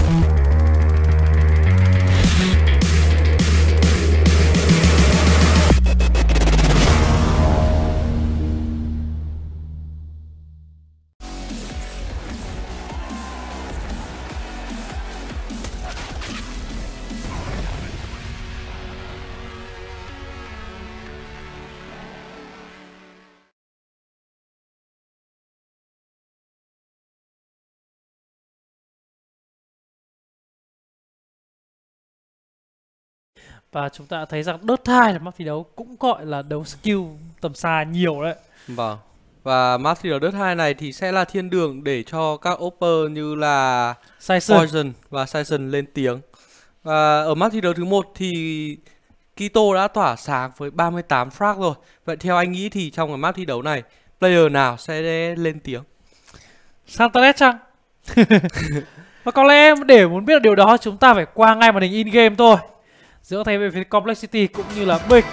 Và chúng ta thấy rằng đợt 2 là map thi đấu cũng gọi là đấu skill tầm xa nhiều đấy. Vâng. Và map thi đấu đợt 2 này thì sẽ là thiên đường để cho các opper như là Poison và Sison lên tiếng. Và ở map thi đấu thứ 1 thì Kito đã tỏa sáng với 38 frag rồi. Vậy theo anh nghĩ thì trong cái map thi đấu này, player nào sẽ lên tiếng? Santaret chăng? Và có lẽ để muốn biết được điều đó chúng ta phải qua ngay màn hình in game thôi. Giữa thay về phía Complexity cũng như là Big.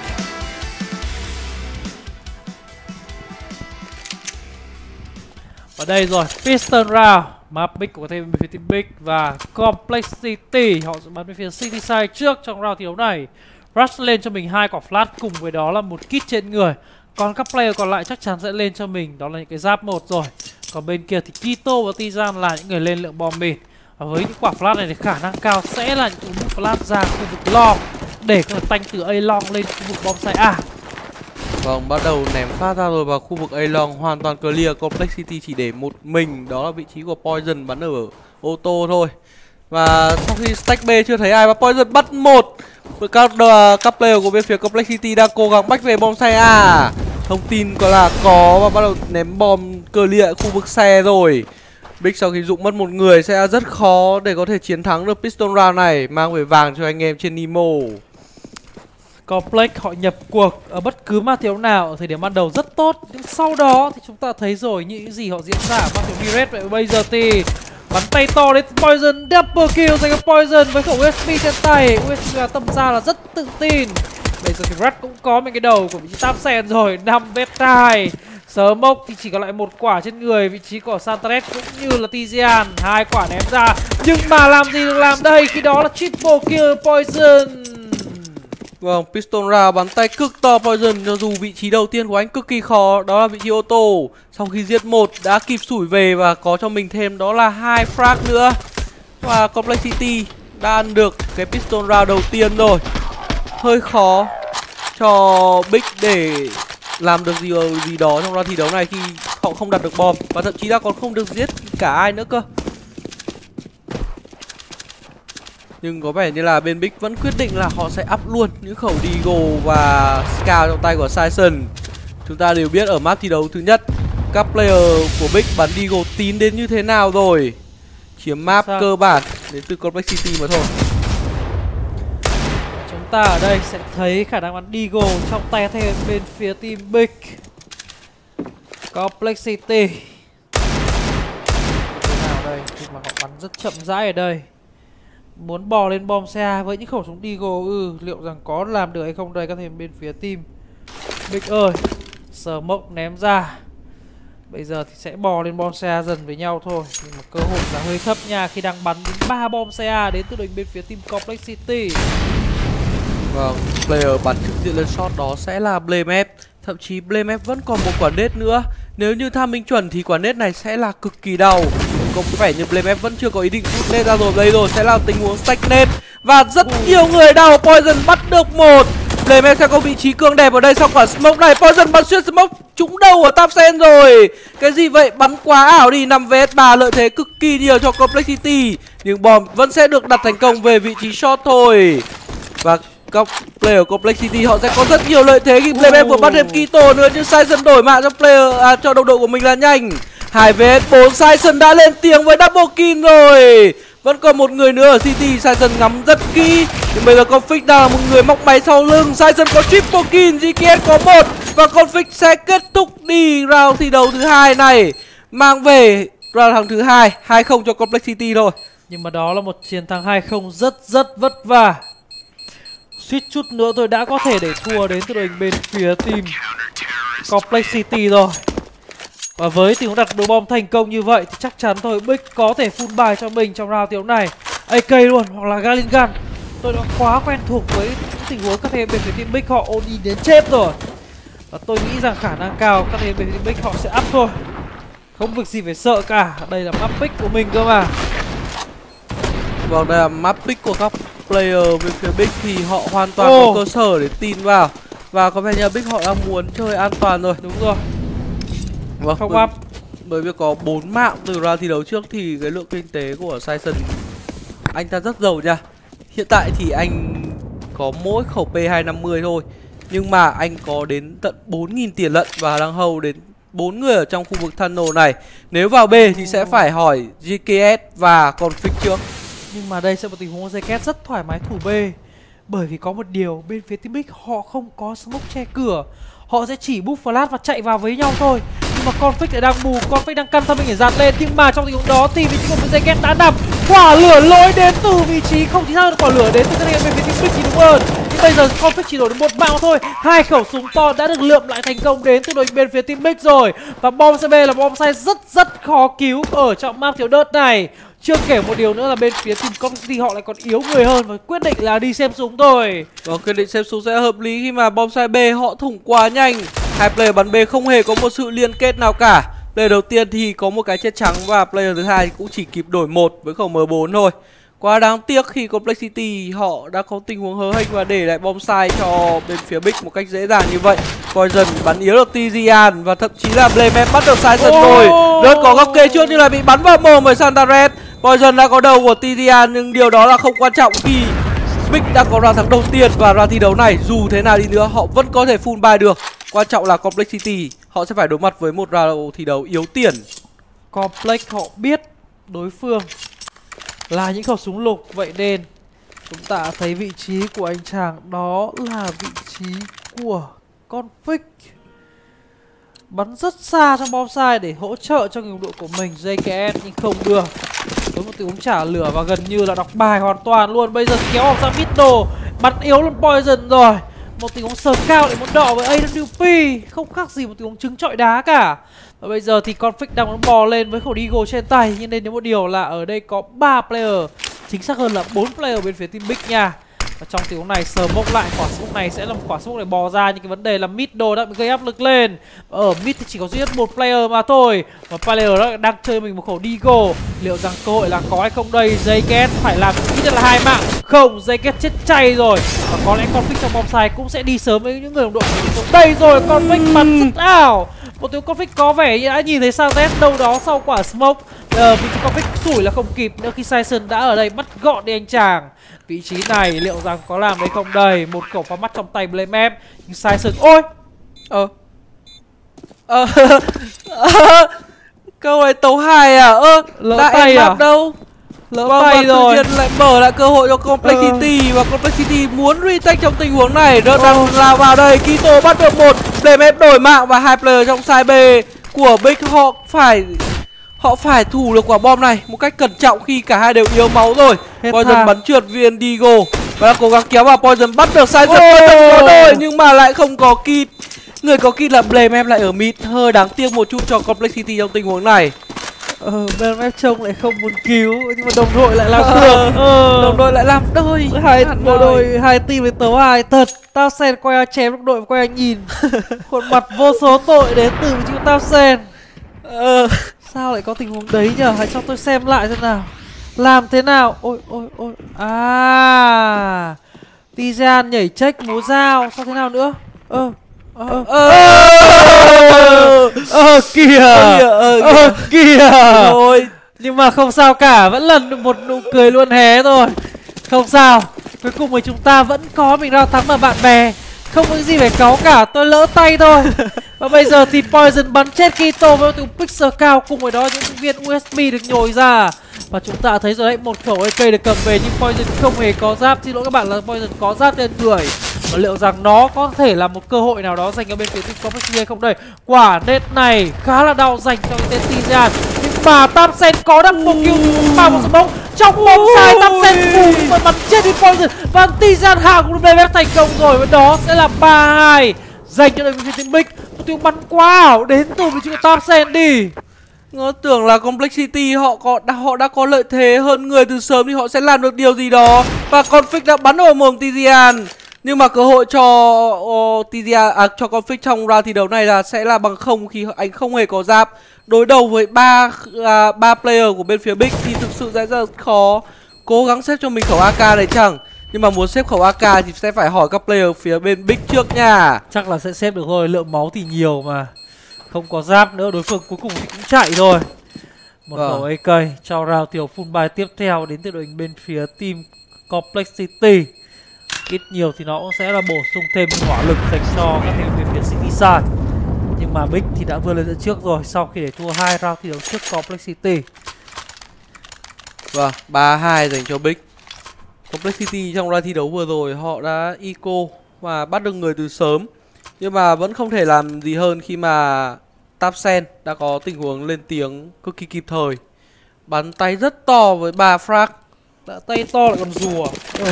Và đây rồi, Piston Round. Map Big của thay về phía team Big và Complexity. Họ sẽ bắn về phía City Side trước trong round thi đấu này. Rush lên cho mình 2 quả flash cùng với đó là một kit trên người. Còn các player còn lại chắc chắn sẽ lên cho mình đó là những cái giáp 1 rồi. Còn bên kia thì Kito và Tizan là những người lên lượng bom mìn. Và với những quả flash này thì khả năng cao sẽ là những cú flash ra khu vực long để có thể tanh từ A long lên khu vực bom site A. Vâng, bắt đầu ném phát ra rồi vào khu vực A long hoàn toàn clear. Complexity chỉ để một mình, đó là vị trí của Poison bắn ở ô tô thôi. Và sau khi stack B chưa thấy ai và Poison bắt một. Các player của bên phía Complexity đang cố gắng bách về bom xe A. Thông tin là có và bắt đầu ném bom clear khu vực xe rồi. Big sau khi dụng mất một người sẽ rất khó để có thể chiến thắng được Piston Round này, mang về vàng cho anh em trên Nemo. Complex họ nhập cuộc ở bất cứ ma thiếu nào ở thời điểm ban đầu rất tốt, nhưng sau đó thì chúng ta thấy rồi những gì họ diễn ra ở ma thiếu Miret. Vậy bây giờ thì bắn tay to đến Poison, double kill dành cho Poison với khẩu USP trên tay. USP là tâm ra là rất tự tin. Bây giờ thì Red cũng có một cái đầu của vị trí Tam Sen rồi, 5 vết 2. Sớm mốc thì chỉ còn lại một quả trên người vị trí của Santaret cũng như là Tizian. 2 quả ném ra nhưng mà làm gì được làm đây khi đó là triple kill Poison. Vâng, Piston Round bắn tay cực to Poison, cho dù vị trí đầu tiên của anh cực kỳ khó, đó là vị trí ô tô. Sau khi giết một đã kịp sủi về và có cho mình thêm đó là 2 frag nữa. Và Complexity đã ăn được cái Piston Round đầu tiên rồi. Hơi khó cho Big để làm được gì đó trong round thi đấu này khi họ không đặt được bom và thậm chí là còn không được giết cả ai nữa cơ. Nhưng có vẻ như là bên Big vẫn quyết định là họ sẽ up luôn những khẩu Deagle và Scout trong tay của Sison. Chúng ta đều biết ở map thi đấu thứ nhất các player của Big bắn Deagle tín đến như thế nào rồi. Chiếm map cơ bản đến từ Complexity mà thôi. Chúng ta ở đây sẽ thấy khả năng bắn Deagle trong tay thêm bên phía team Big. Complexity thế nào đây khi mà họ bắn rất chậm rãi ở đây, muốn bò lên bom xe với những khẩu súng Deagle liệu rằng có làm được hay không đây các thêm bên phía team Big ơi. Smoke ném ra. Bây giờ thì sẽ bò lên bom xe dần với nhau thôi, nhưng mà cơ hội là hơi thấp nha khi đang bắn đến 3 bom xe đến từ đội bên phía team Complexity. Vâng, player bắn trực diện lên shot đó sẽ là Blamef. Thậm chí Blamef vẫn còn một quả nết nữa. Nếu như tham minh chuẩn thì quả nết này sẽ là cực kỳ đau. Có vẻ như Blamef vẫn chưa có ý định rút nết ra rồi. Đây rồi sẽ là tình huống stack nết. Và rất nhiều người đau. Poison bắt được một. Blamef sẽ có vị trí cương đẹp ở đây sau quả smoke này. Poison bắn xuyên smoke trúng đầu ở Tam Sen rồi. Cái gì vậy? Bắn quá ảo đi. 5 vs3 lợi thế cực kỳ nhiều cho Complexity. Nhưng bom vẫn sẽ được đặt thành công về vị trí shot thôi. Và các player Complexity họ sẽ có rất nhiều lợi thế khi Blamef vừa bắt thêm Kito nữa, nhưng Sison đổi mạng cho cho đồng đội của mình là nhanh. 2 vs 4, Sison đã lên tiếng với double kill rồi. Vẫn còn một người nữa ở City, Sison ngắm rất kỹ. Nhưng bây giờ Config đang là một người móc máy sau lưng. Sison có triple kill, GKS có 1 và Config sẽ kết thúc đi round thi đấu thứ hai này, mang về round thắng thứ hai, 2-0 cho Complexity thôi. Nhưng mà đó là một chiến thắng 2-0 rất vất vả. Suýt chút nữa tôi đã có thể để thua đến từ đội hình bên phía team Complexity rồi. Và với tình huống đặt đồ bom thành công như vậy thì chắc chắn thôi Big có thể full buy cho mình trong round thi đấu này. AK luôn hoặc là Gatling gun. Tôi đã quá quen thuộc với tình huống các thành bên phía team Big họ ôn đến chết rồi. Và tôi nghĩ rằng khả năng cao các thành bên phía team Big họ sẽ up thôi. Không việc gì phải sợ cả, đây là map pick của mình cơ mà. Vâng, đây là map pick của các player bên phía Big thì họ hoàn toàn có cơ sở để tin vào. Và có vẻ như Big họ đang muốn chơi an toàn rồi. Đúng rồi. Vâng, Không up. Bởi vì có 4 mạng từ ra thi đấu trước thì cái lượng kinh tế của Sison anh ta rất giàu nha. Hiện tại thì anh có mỗi khẩu P250 thôi, nhưng mà anh có đến tận 4.000 tiền lận và đang hold đến 4 người ở trong khu vực tunnel này. Nếu vào B thì sẽ phải hỏi GKS và Config trước. Nhưng mà đây sẽ một tình huống JKS rất thoải mái thủ B. Bởi vì có một điều, bên phía team Big họ không có smoke che cửa. Họ sẽ chỉ boost flash và chạy vào với nhau thôi. Nhưng mà Config lại đang mù, Config đang căn thân mình để dạt lên. Nhưng mà trong tình huống đó thì vị trí của JKS đã nằm. Quả lửa lỗi đến từ vị trí, không chính xác là quả lửa đến từ cái này bên phía team Big thì đúng hơn. Nhưng bây giờ Config chỉ đổi được một mạng thôi. 2 khẩu súng to đã được lượm lại thành công đến từ đội bên phía team Big rồi. Và bom CB là bom size rất khó cứu ở trong map thiếu đớt này. Chưa kể một điều nữa là bên phía team Complexity họ lại còn yếu người hơn và quyết định là đi xem súng thôi. Và quyết định xem súng sẽ hợp lý khi mà bom size B họ thủng quá nhanh. Hai player bắn B không hề có một sự liên kết nào cả. Player đầu tiên thì có một cái chết trắng và player thứ hai cũng chỉ kịp đổi một với khẩu M4 thôi. Quá đáng tiếc khi Complexity họ đã có tình huống hớ hênh và để lại bom sai cho bên phía Big một cách dễ dàng như vậy. Poison bắn yếu được Tizian và thậm chí là Blamep bắt được Sison rồi. Rất có góc kê trước nhưng là bị bắn vào mồm bởi Santaret. Poison đã có đầu của Tizian nhưng điều đó là không quan trọng khi Big đã có round thắng đầu tiên và round thi đấu này dù thế nào đi nữa họ vẫn có thể full buy được. Quan trọng là Complexity họ sẽ phải đối mặt với một round thi đấu yếu tiền. Complex họ biết đối phương là những khẩu súng lục, vậy nên chúng ta thấy vị trí của anh chàng đó là vị trí của Config. Bắn rất xa trong bom sai để hỗ trợ cho người đồng đội của mình JKS nhưng không được. Với một tình huống trả lửa và gần như là đọc bài hoàn toàn luôn. Bây giờ kéo vào sang middle, bắn yếu luôn Poison rồi. Một tình huống sờ cao để muốn đọ với AWP, không khác gì một tình huống trứng trọi đá cả. Và bây giờ thì Config đang muốn bò lên với khẩu Deagle trên tay. Nhưng nên nhớ một điều là ở đây có 3 player, chính xác hơn là 4 player bên phía team Big nha. Và trong tình huống này sờ mốc lại quả smoke này sẽ là một quả smoke để bò ra. Nhưng cái vấn đề là middle đã bị gây áp lực lên. Ở mid thì chỉ có duy nhất một player mà thôi. Và player đó đang chơi mình một khẩu Deagle. Liệu rằng cơ hội là có hay không đây? JKS phải làm ít nhất là 2 mạng. Không, JKS chết chay rồi. Và có lẽ Config trong bom sai cũng sẽ đi sớm với những người đồng đội của mình. Đây rồi, Config bắn rất ảo. Một tiếng Config có vẻ như đã nhìn thấy Sanzet đâu đó sau quả smoke. Vị trí Config sủi là không kịp nữa khi Sison đã ở đây bắt gọn đi anh chàng. Vị trí này liệu rằng có làm đấy không đây? Một khẩu phá mắt trong tay Blamep. Nhưng Sison, ôi câu này tấu hài à? Lỡ tay à? Đâu? Lỡ tay rồi. Tự nhiên lại mở lại cơ hội cho Complexity và Complexity muốn retake trong tình huống này. Rất đang lao vào đây. Kito bắt được một, Blamep đổi mạng và hai player trong side B của Big họ phải thủ được quả bom này một cách cẩn trọng khi cả hai đều yếu máu rồi. Poison bắn trượt viên Deagle và đang cố gắng kéo vào. Poison bắt được Sison rồi nhưng mà lại không có kit. Người có kit là Blamep lại ở mid, hơi đáng tiếc một chút cho Complexity trong tình huống này. Blamep trông lại không muốn cứu nhưng mà đồng đội lại làm được. Đồng đội lại làm đôi. Bộ đôi hai team với tấu hai thật. Townsend quay chém đồng đội, quay nhìn khuôn mặt vô số tội đến từ vị trí của Townsend. Sao lại có tình huống đấy nhở? Hãy cho tôi xem lại xem nào. Làm thế nào? Ôi. Tizian nhảy check múa dao. Sao thế nào nữa? Kìa. Rồi. Nhưng mà không sao cả. Vẫn là một nụ cười luôn hé thôi. Không sao. Cuối cùng thì chúng ta vẫn có mình ra thắng mà bạn bè. Không có gì phải cáu cả, tôi lỡ tay thôi. Và bây giờ thì Poison bắn chết Kito với một pixel cao. Cùng với đó những viên USB được nhồi ra. Và chúng ta thấy rồi đấy, một khẩu AK được cầm về nhưng Poison không hề có giáp. Xin lỗi các bạn là Poison có giáp trên người. Và liệu rằng nó có thể là một cơ hội nào đó dành cho bên phía team Complexity hay không đây? Quả nết này khá là đau dành cho cái tên Tizian. Nhưng mà Townsend có double kill vào một smoke trong bóng sai. Townsend và bắn chết đi Poison và Tizian hạ cũng Blamep thành công rồi. Và đó sẽ là 3-2 dành cho đội bên phía team Big. Một tiếng bắn quá ảo đến từ vị trí của Townsend đi. Ngỡ tưởng là Complexity họ đã có lợi thế hơn người từ sớm thì họ sẽ làm được điều gì đó. Và Config đã bắn vào mồm Tizian. Nhưng mà cơ hội cho Tizian cho Config trong round thi đấu này sẽ là bằng không khi anh không hề có giáp. Đối đầu với ba player của bên phía Big thì thực sự sẽ rất khó. Cố gắng xếp cho mình khẩu AK này chẳng. Nhưng mà muốn xếp khẩu AK thì sẽ phải hỏi các player phía bên Big trước nha. Chắc là sẽ xếp được thôi, lượng máu thì nhiều mà. Không có giáp nữa, đối phương cuối cùng thì cũng chạy thôi. Một khẩu AK cho round tiểu full buy tiếp theo đến từ đội hình bên phía team Complexity. Ít nhiều thì nó cũng sẽ là bổ sung thêm hỏa lực dành cho các thành viên phía City Side. Nhưng mà Big thì đã vươn lên dẫn trước rồi sau khi để thua 2 round thi đấu trước Complexity. Vâng, 3-2 dành cho Big. Complexity trong round thi đấu vừa rồi họ đã eco và bắt được người từ sớm. Nhưng mà vẫn không thể làm gì hơn khi mà Tapsen đã có tình huống lên tiếng cực kỳ kịp thời. Bắn tay rất to với 3 frag. Đã tay to lại còn rùa.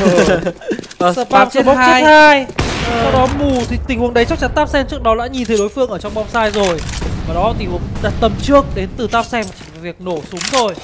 Spam chết 2. Sau đó mù thì tình huống đấy chắc chắn Tapsen trước đó đã nhìn thấy đối phương ở trong bom sai rồi. Và đó tình huống đặt tầm trước đến từ Tapsen chỉ là việc nổ súng thôi.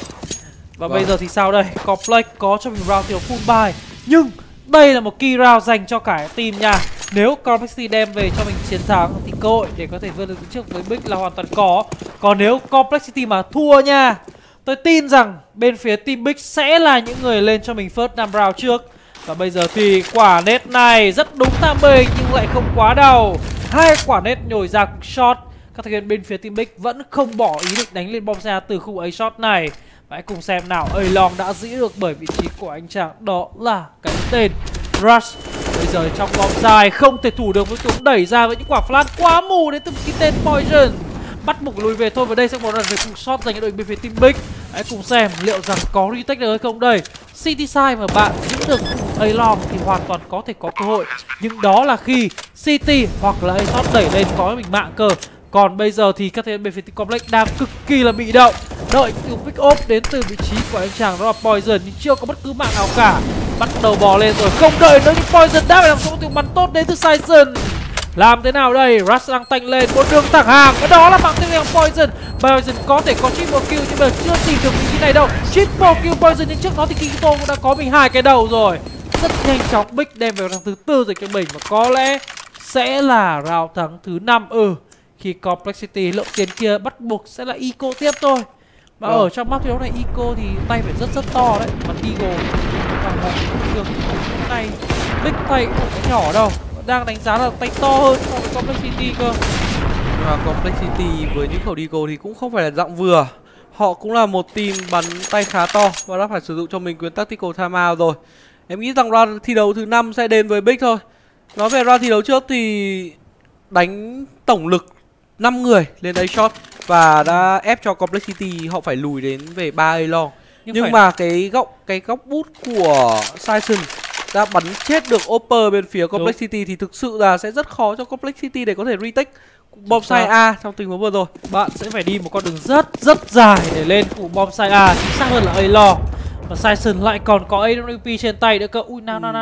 Và bây giờ thì sao đây? Complex có cho mình round tiểu full buy. Nhưng đây là một key round dành cho cả team nha. Nếu Complexity đem về cho mình chiến thắng thì cơ hội để có thể vươn lên trước với Big là hoàn toàn có. Còn nếu Complexity mà thua nha, tôi tin rằng bên phía team Big sẽ là những người lên cho mình first 5 round trước. Và bây giờ thì quả net này rất đúng tham bình nhưng lại không quá đầu. 2 quả net nhồi ra shot. Các thành viên bên phía team Big vẫn không bỏ ý định đánh lên bom ra từ khu A shot này. Và hãy cùng xem nào, A-Long đã giữ được bởi vị trí của anh chàng đó là cái tên Rush. Bây giờ trong bom dài không thể thủ được với tiếng đẩy ra với những quả flash quá mù đến từ cái tên Poison. Bắt buộc lùi về thôi, và đây sẽ một lần về cuộc shot dành cho đội bên phía team Big. Hãy cùng xem liệu rằng có retake được hay không đây. City Side mà bạn giữ được A-Long thì hoàn toàn có thể có cơ hội. Nhưng đó là khi City hoặc là A-Shot đẩy lên có mình mạng cơ. Còn bây giờ thì các thành viên bên phía team Complex đang cực kỳ là bị động. Đợi từ pick off đến từ vị trí của anh chàng đó là Poison nhưng chưa có bất cứ mạng nào cả. Bắt đầu bò lên rồi, không đợi nữa nhưng Poison đã phải làm xong tiếng bắn tốt đến từ Sison. Làm thế nào đây? Rush đang tanh lên một đường thẳng hàng và đó là mạng tiếp theo Poison. Poison có thể có triple kill nhưng mà chưa tìm được vị trí này đâu. Triple kill Poison nhưng trước đó thì Kikito cũng đã có mình 2 cái đầu rồi. Rất nhanh chóng Big đem về round thứ 4 rồi cho mình và có lẽ sẽ là round thắng thứ 5 khi Complexity lượng tiền kia bắt buộc sẽ là eco tiếp thôi. Mà ở trong map thi đấu này eco thì tay phải rất to đấy. Bắn Eagle và một đường này Big tay cũng không có nhỏ đâu. Đang đánh giá là tay to hơn so với Complexity cơ. Nhưng mà Complexity với những khẩu Deagle thì cũng không phải là dạng vừa. Họ cũng là một team bắn tay khá to và đã phải sử dụng cho mình quyền Tactical Timeout rồi. Em nghĩ rằng round thi đấu thứ 5 sẽ đến với Big thôi. Nói về round thi đấu trước thì đánh tổng lực 5 người lên A-Shot và đã ép cho Complexity họ phải lùi đến về 3 A-Long. Nhưng mà cái góc bút của Sison đã bắn chết được Opper bên phía Complexity thì thực sự là sẽ rất khó cho Complexity để có thể retake bom site A trong tình huống vừa rồi. Bạn sẽ phải đi một con đường rất dài để lên cụ bom site A, chính xác hơn là A-Long. Và Sison lại còn có AWP trên tay nữa cơ. Ui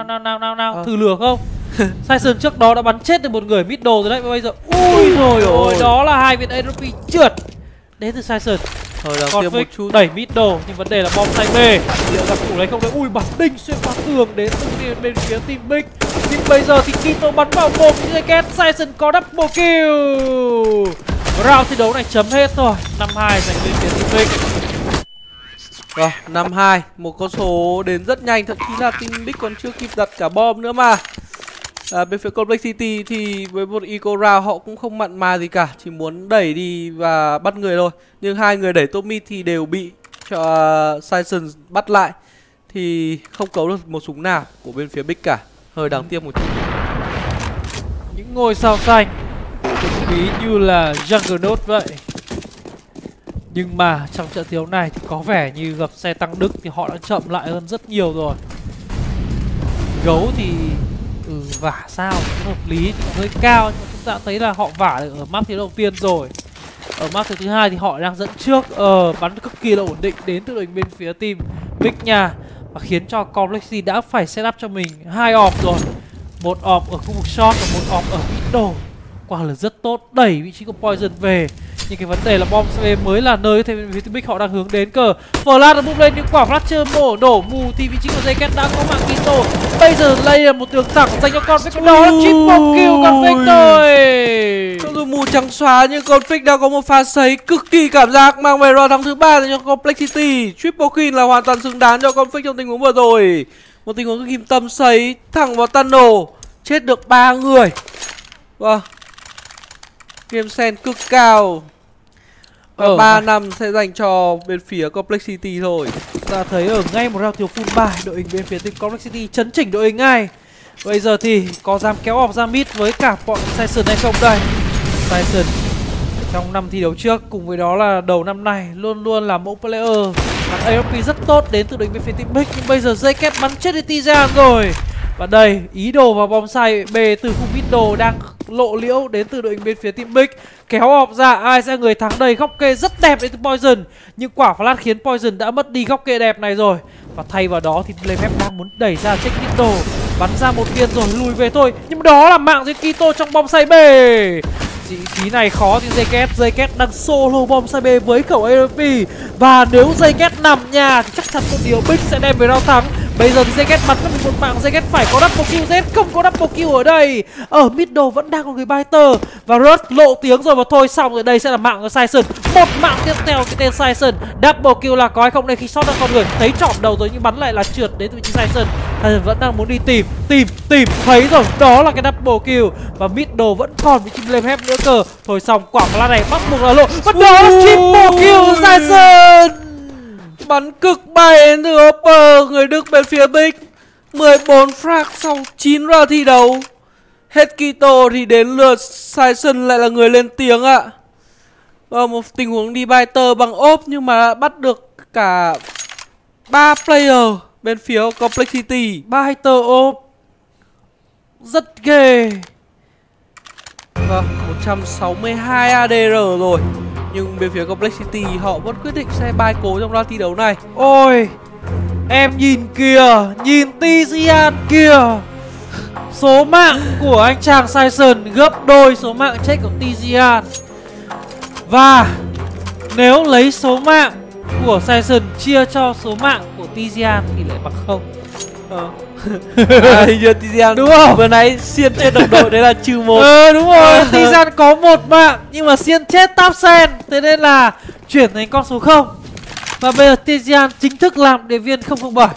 nào thử lừa không? Sison trước đó đã bắn chết được một người middle rồi đấy. Và bây giờ ui rồi ôi, đó là 2 viên AWP trượt đến từ Sison. Còn một chút đẩy middle nhưng vấn đề là bom site B liệu gặp thủ lấy không đấy. Ui bắn đinh xuyên qua tường đến từ bên phía team Big. Nhưng bây giờ thì Kito bắn vào một cái két. Sison có double kill. Round thi đấu này chấm hết rồi. 5-2 dành bên phía team Big. Rồi 5-2, một con số đến rất nhanh, thậm chí là team Big còn chưa kịp đặt cả bom nữa mà. Bên phía Complexity thì với một eco round họ cũng không mặn mà gì cả, chỉ muốn đẩy đi và bắt người thôi. Nhưng 2 người đẩy top mid thì đều bị cho Sison bắt lại, thì không cấu được một súng nào của bên phía Big cả. Hơi đáng tiếc một chút. Những ngôi sao xanh cực khí như là Juggernaut vậy. Nhưng mà trong trận thi đấu này thì có vẻ như gặp xe tăng Đức thì họ đã chậm lại hơn rất nhiều rồi. Gấu thì vả sao hợp lý thì hơi cao, nhưng mà chúng ta thấy là họ vả được ở map thi đấu đầu tiên rồi. Ở map thứ hai thì họ đang dẫn trước, bắn cực kỳ là ổn định đến từ đội bên phía team Big nha. Và khiến cho Complexity đã phải set up cho mình 2 off rồi. Một off ở khu vực short và một off ở middle. Quả là rất tốt, đẩy vị trí của Poison về. Nhưng cái vấn đề là bom CB mới là nơi thì phía team Big họ đang hướng đến cơ. Flash đã bung lên những quả flash chưa đổ mù thì vị trí của JKT đã có mạng Kito. Bây giờ đây là một đường thẳng dành cho Config, đó là triple kill Config thôi. Cho dù mù trắng xóa nhưng Config đã có một pha sấy cực kỳ cảm giác mang về round thắng thứ 3 cho Complexity. Triple kill là hoàn toàn xứng đáng cho Config trong tình huống vừa rồi. Một tình huống kim tâm sấy thẳng vào tunnel, chết được 3 người. Vâng, game sen cực cao. Và 3 năm sẽ dành cho bên phía Complexity thôi. Ta thấy ở ngay một round thiếu full bài, đội hình bên phía team Complexity chấn chỉnh đội hình ngay. Bây giờ thì có dám kéo off ra mid với cả bọn Tyson hay không đây? Tyson trong năm thi đấu trước cùng với đó là đầu năm này luôn luôn là mẫu player bắn AWP rất tốt đến từ đội hình bên phía team Big. Nhưng bây giờ JKT bắn chết đi Tijan rồi. Và đây, ý đồ vào bom sai B từ khu middle đang lộ liễu đến từ đội hình bên phía team Big. Kéo ọp ra, ai sẽ người thắng đây? Góc kê rất đẹp đến từ Poison. Nhưng quả flash khiến Poison đã mất đi góc kê đẹp này rồi. Và thay vào đó thì Playfab đang muốn đẩy ra check middle, bắn ra một viên rồi lùi về thôi. Nhưng đó là mạng dưới Kito trong bom sai B. Vị trí này khó thì JKT đang solo bom sai B với khẩu AWP. Và nếu JKT nằm nhà thì chắc chắn một điều Big sẽ đem về round thắng. Bây giờ thì JKT bắn một mạng, JKT phải có double kill, Z không có double kill ở đây. Ở middle vẫn đang có người biter. Và Rush lộ tiếng rồi, và thôi xong rồi, đây sẽ là mạng của Tyson. Một mạng tiếp theo cái tên Tyson. Double kill là có hay không đây khi shot ra con người. Thấy trỏm đầu rồi nhưng bắn lại là trượt đến từ vị trí Tyson. Tyson vẫn đang muốn đi tìm, thấy rồi, đó là cái double kill. Và middle vẫn còn vị trí Playfab nữa cơ. Thôi xong, quả flash này bắt buộc là lộ. Và đó là triple kill Tyson. Bắn cực bay đến từ Upper, người Đức bên phía Big. 14 frag sau 9 round thi đấu. Hết Kito thì đến lượt Tyson lại là người lên tiếng ạ. Một tình huống đi biter bằng ốp nhưng mà bắt được cả 3 player bên phía Complexity. Biter ốp rất ghê. Vâng, 162 ADR rồi. Nhưng bên phía Complexity họ vẫn quyết định sẽ buy cố trong round thi đấu này. Ôi, em nhìn kìa, nhìn Tizian kìa. Số mạng của anh chàng Tyson gấp đôi số mạng chết của Tizian. Và nếu lấy số mạng của Tyson chia cho số mạng của Tizian thì lại bằng không. Hình như Tizian đúng không? Vừa nãy xiên chết đồng đội đấy là -1. Đúng rồi, Tizian có 1 mạng nhưng mà xiên chết Tapsen, thế nên là chuyển thành con số 0. Và bây giờ Tizian chính thức làm điệp viên 007.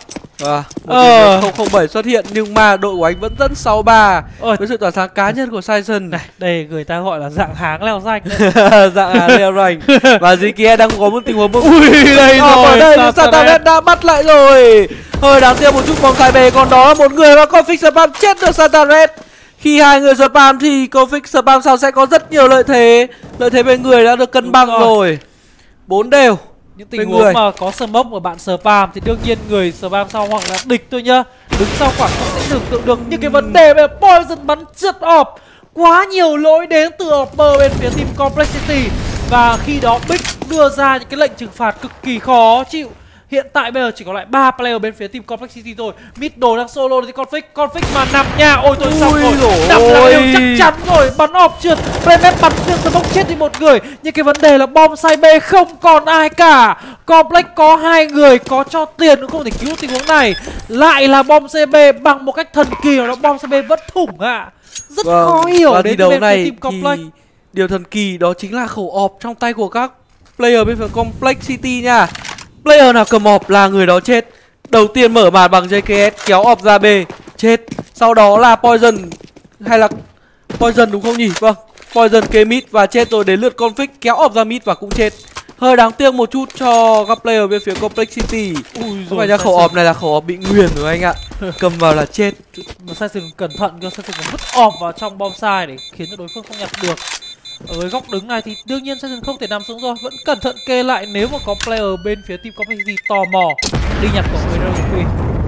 Một 007 xuất hiện nhưng mà đội của anh vẫn dẫn 6-3 với sự tỏa sáng cá nhân của Tyson. Này, đây người ta gọi là dạng háng leo danh. Dạng háng leo rành. Và dưới kia đang có một tình huống ui đây rồi, ở đây Sataret đã bắt lại rồi. Hơi đáng tiếc một chút bóng sai về, còn đó là một người và Config spam chết được Sataret. Khi hai người spam thì Config spam sau sẽ có rất nhiều lợi thế. Lợi thế bên người đã được cân bằng rồi. 4 đều. Những tình huống mà có smoke của bạn spam thì đương nhiên người spam sau hoặc là địch thôi nhá. Đứng sau khoảng không sẽ tưởng tượng được những cái vấn đề về Poison bắn trượt off. Quá nhiều lỗi đến từ Upper bên phía team Complexity. Và khi đó Big đưa ra những cái lệnh trừng phạt cực kỳ khó chịu. Hiện tại bây giờ chỉ còn lại 3 player bên phía team Complexity thôi. Middle đang solo thì Config mà nằm nhà. Ôi tôi xong rồi, nằm là đều chắc chắn rồi. Bắn off trượt, Playmat bắn xuyên smoke chết đi một người. Nhưng cái vấn đề là bom sai B không còn ai cả. Complex có 2 người, có cho tiền cũng không thể cứu tình huống này. Lại là bom CB bằng một cách thần kỳ nào đó, bom CB vẫn thủng ạ. Rất khó hiểu đến bên phía team Complex. Điều thần kỳ đó chính là khẩu ọp trong tay của các player bên phía Complexity nha. Player nào cầm ọp là người đó chết. Đầu tiên mở màn bằng JKS kéo ọp ra B, chết. Sau đó là Poison, hay là Poison đúng không nhỉ? Vâng, Poison kế mid và chết rồi, đến lượt Config kéo ọp ra mid và cũng chết. Hơi đáng tiếc một chút cho các player bên phía Complexity. Không phải ra khẩu ọp này là khẩu ọp bị nguyền rồi anh ạ. Cầm vào là chết. Mà Tyson cẩn thận cơ, Tyson còn vứt ọp vào trong bom sai để khiến cho đối phương không nhặt được. Ở với góc đứng này thì đương nhiên Tyson không thể nằm xuống rồi, vẫn cẩn thận kê lại nếu mà có player bên phía team Complexity tò mò đi nhặt của người RP.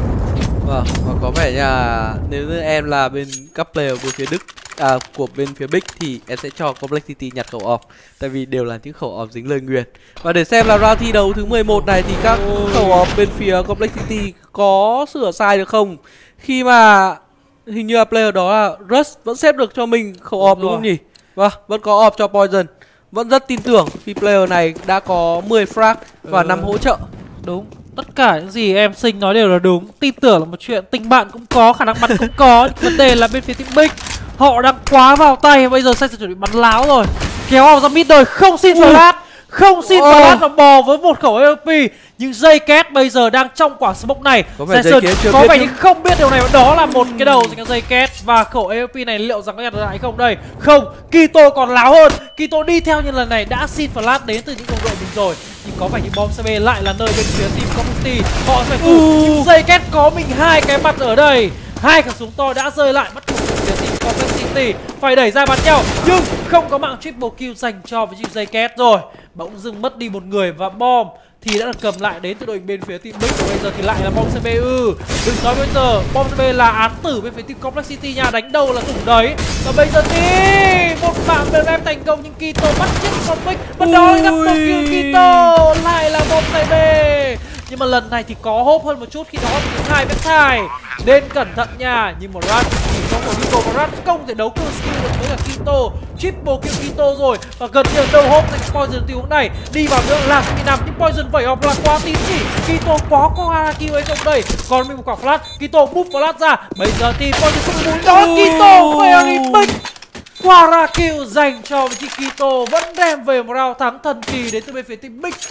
Vâng, và có vẻ là nếu như em là bên các player bên phía Đức, của bên phía Big thì em sẽ cho Complexity nhặt khẩu off, tại vì đều là những khẩu off dính lời nguyền. Và để xem là round thi đấu thứ 11 này thì các khẩu off bên phía Complexity có sửa sai được không, khi mà hình như là player đó là Rush vẫn xếp được cho mình khẩu off đúng không nhỉ? Vâng, vẫn có off cho Poison. vẫn rất tin tưởng vì player này đã có 10 frag và 5 hỗ trợ. Đúng, tất cả những gì em Sinh nói đều là đúng. Tin tưởng là một chuyện, tình bạn cũng có, khả năng bắn cũng có. Vấn đề là bên phía team Big họ đang quá vào tay. Bây giờ Sai chuẩn bị bắn láo rồi, kéo vào ra mid rồi, không xin flash, không xin flash và bò với một khẩu AWP. Nhưng JKS bây giờ đang trong quả smoke này. Có vẻ như không biết điều này, đó là một cái đầu dành cho JKS. Và khẩu AWP này liệu rằng có nhặt được lại không đây? Không, Kito còn láo hơn. Kito đi theo như lần này đã xin flash đến từ những đồng đội mình rồi. Nhưng có vẻ như bom CB lại là nơi bên phía team Community họ phải thủ. JKS có mình hai cái mặt ở đây, hai khẩu súng to đã rơi lại, bắt buộc phía team Complexity phải đẩy ra bắn nhau. Nhưng không có mạng triple kill dành cho với JKS rồi. Bỗng dưng mất đi một người và bom thì đã được cầm lại đến từ đội bên phía team Big. Và bây giờ thì lại là bom CB. Đừng nói bây giờ bom CB là án tử bên phía team Complexity nha, đánh đâu là dùng đấy. Và bây giờ thì một mạng bên em thành công nhưng Kito bắt chết con Big. Và đó là double kill Kito, lại là bom CB. Nhưng mà lần này thì có hốp hơn một chút khi đó thì hai Vectile nên cẩn thận nha. Nhưng mà Rat thì không có Kito và Rat không thể đấu cương skill được với cả Kito. Triple kill Kito rồi và gần như đầu hốp dành Poison tình huống này. Đi vào nữa là Semi5 nhưng Poison vẩy off là quá tín chỉ. Kito có kill hay không đây? Còn mình một quả flash, Kito búp flash ra. Bây giờ thì Poison không muốn đó, Kito very big. Quara kill dành cho vị trí Kito, vẫn đem về một round thắng thần kỳ đến từ bên phía team Big.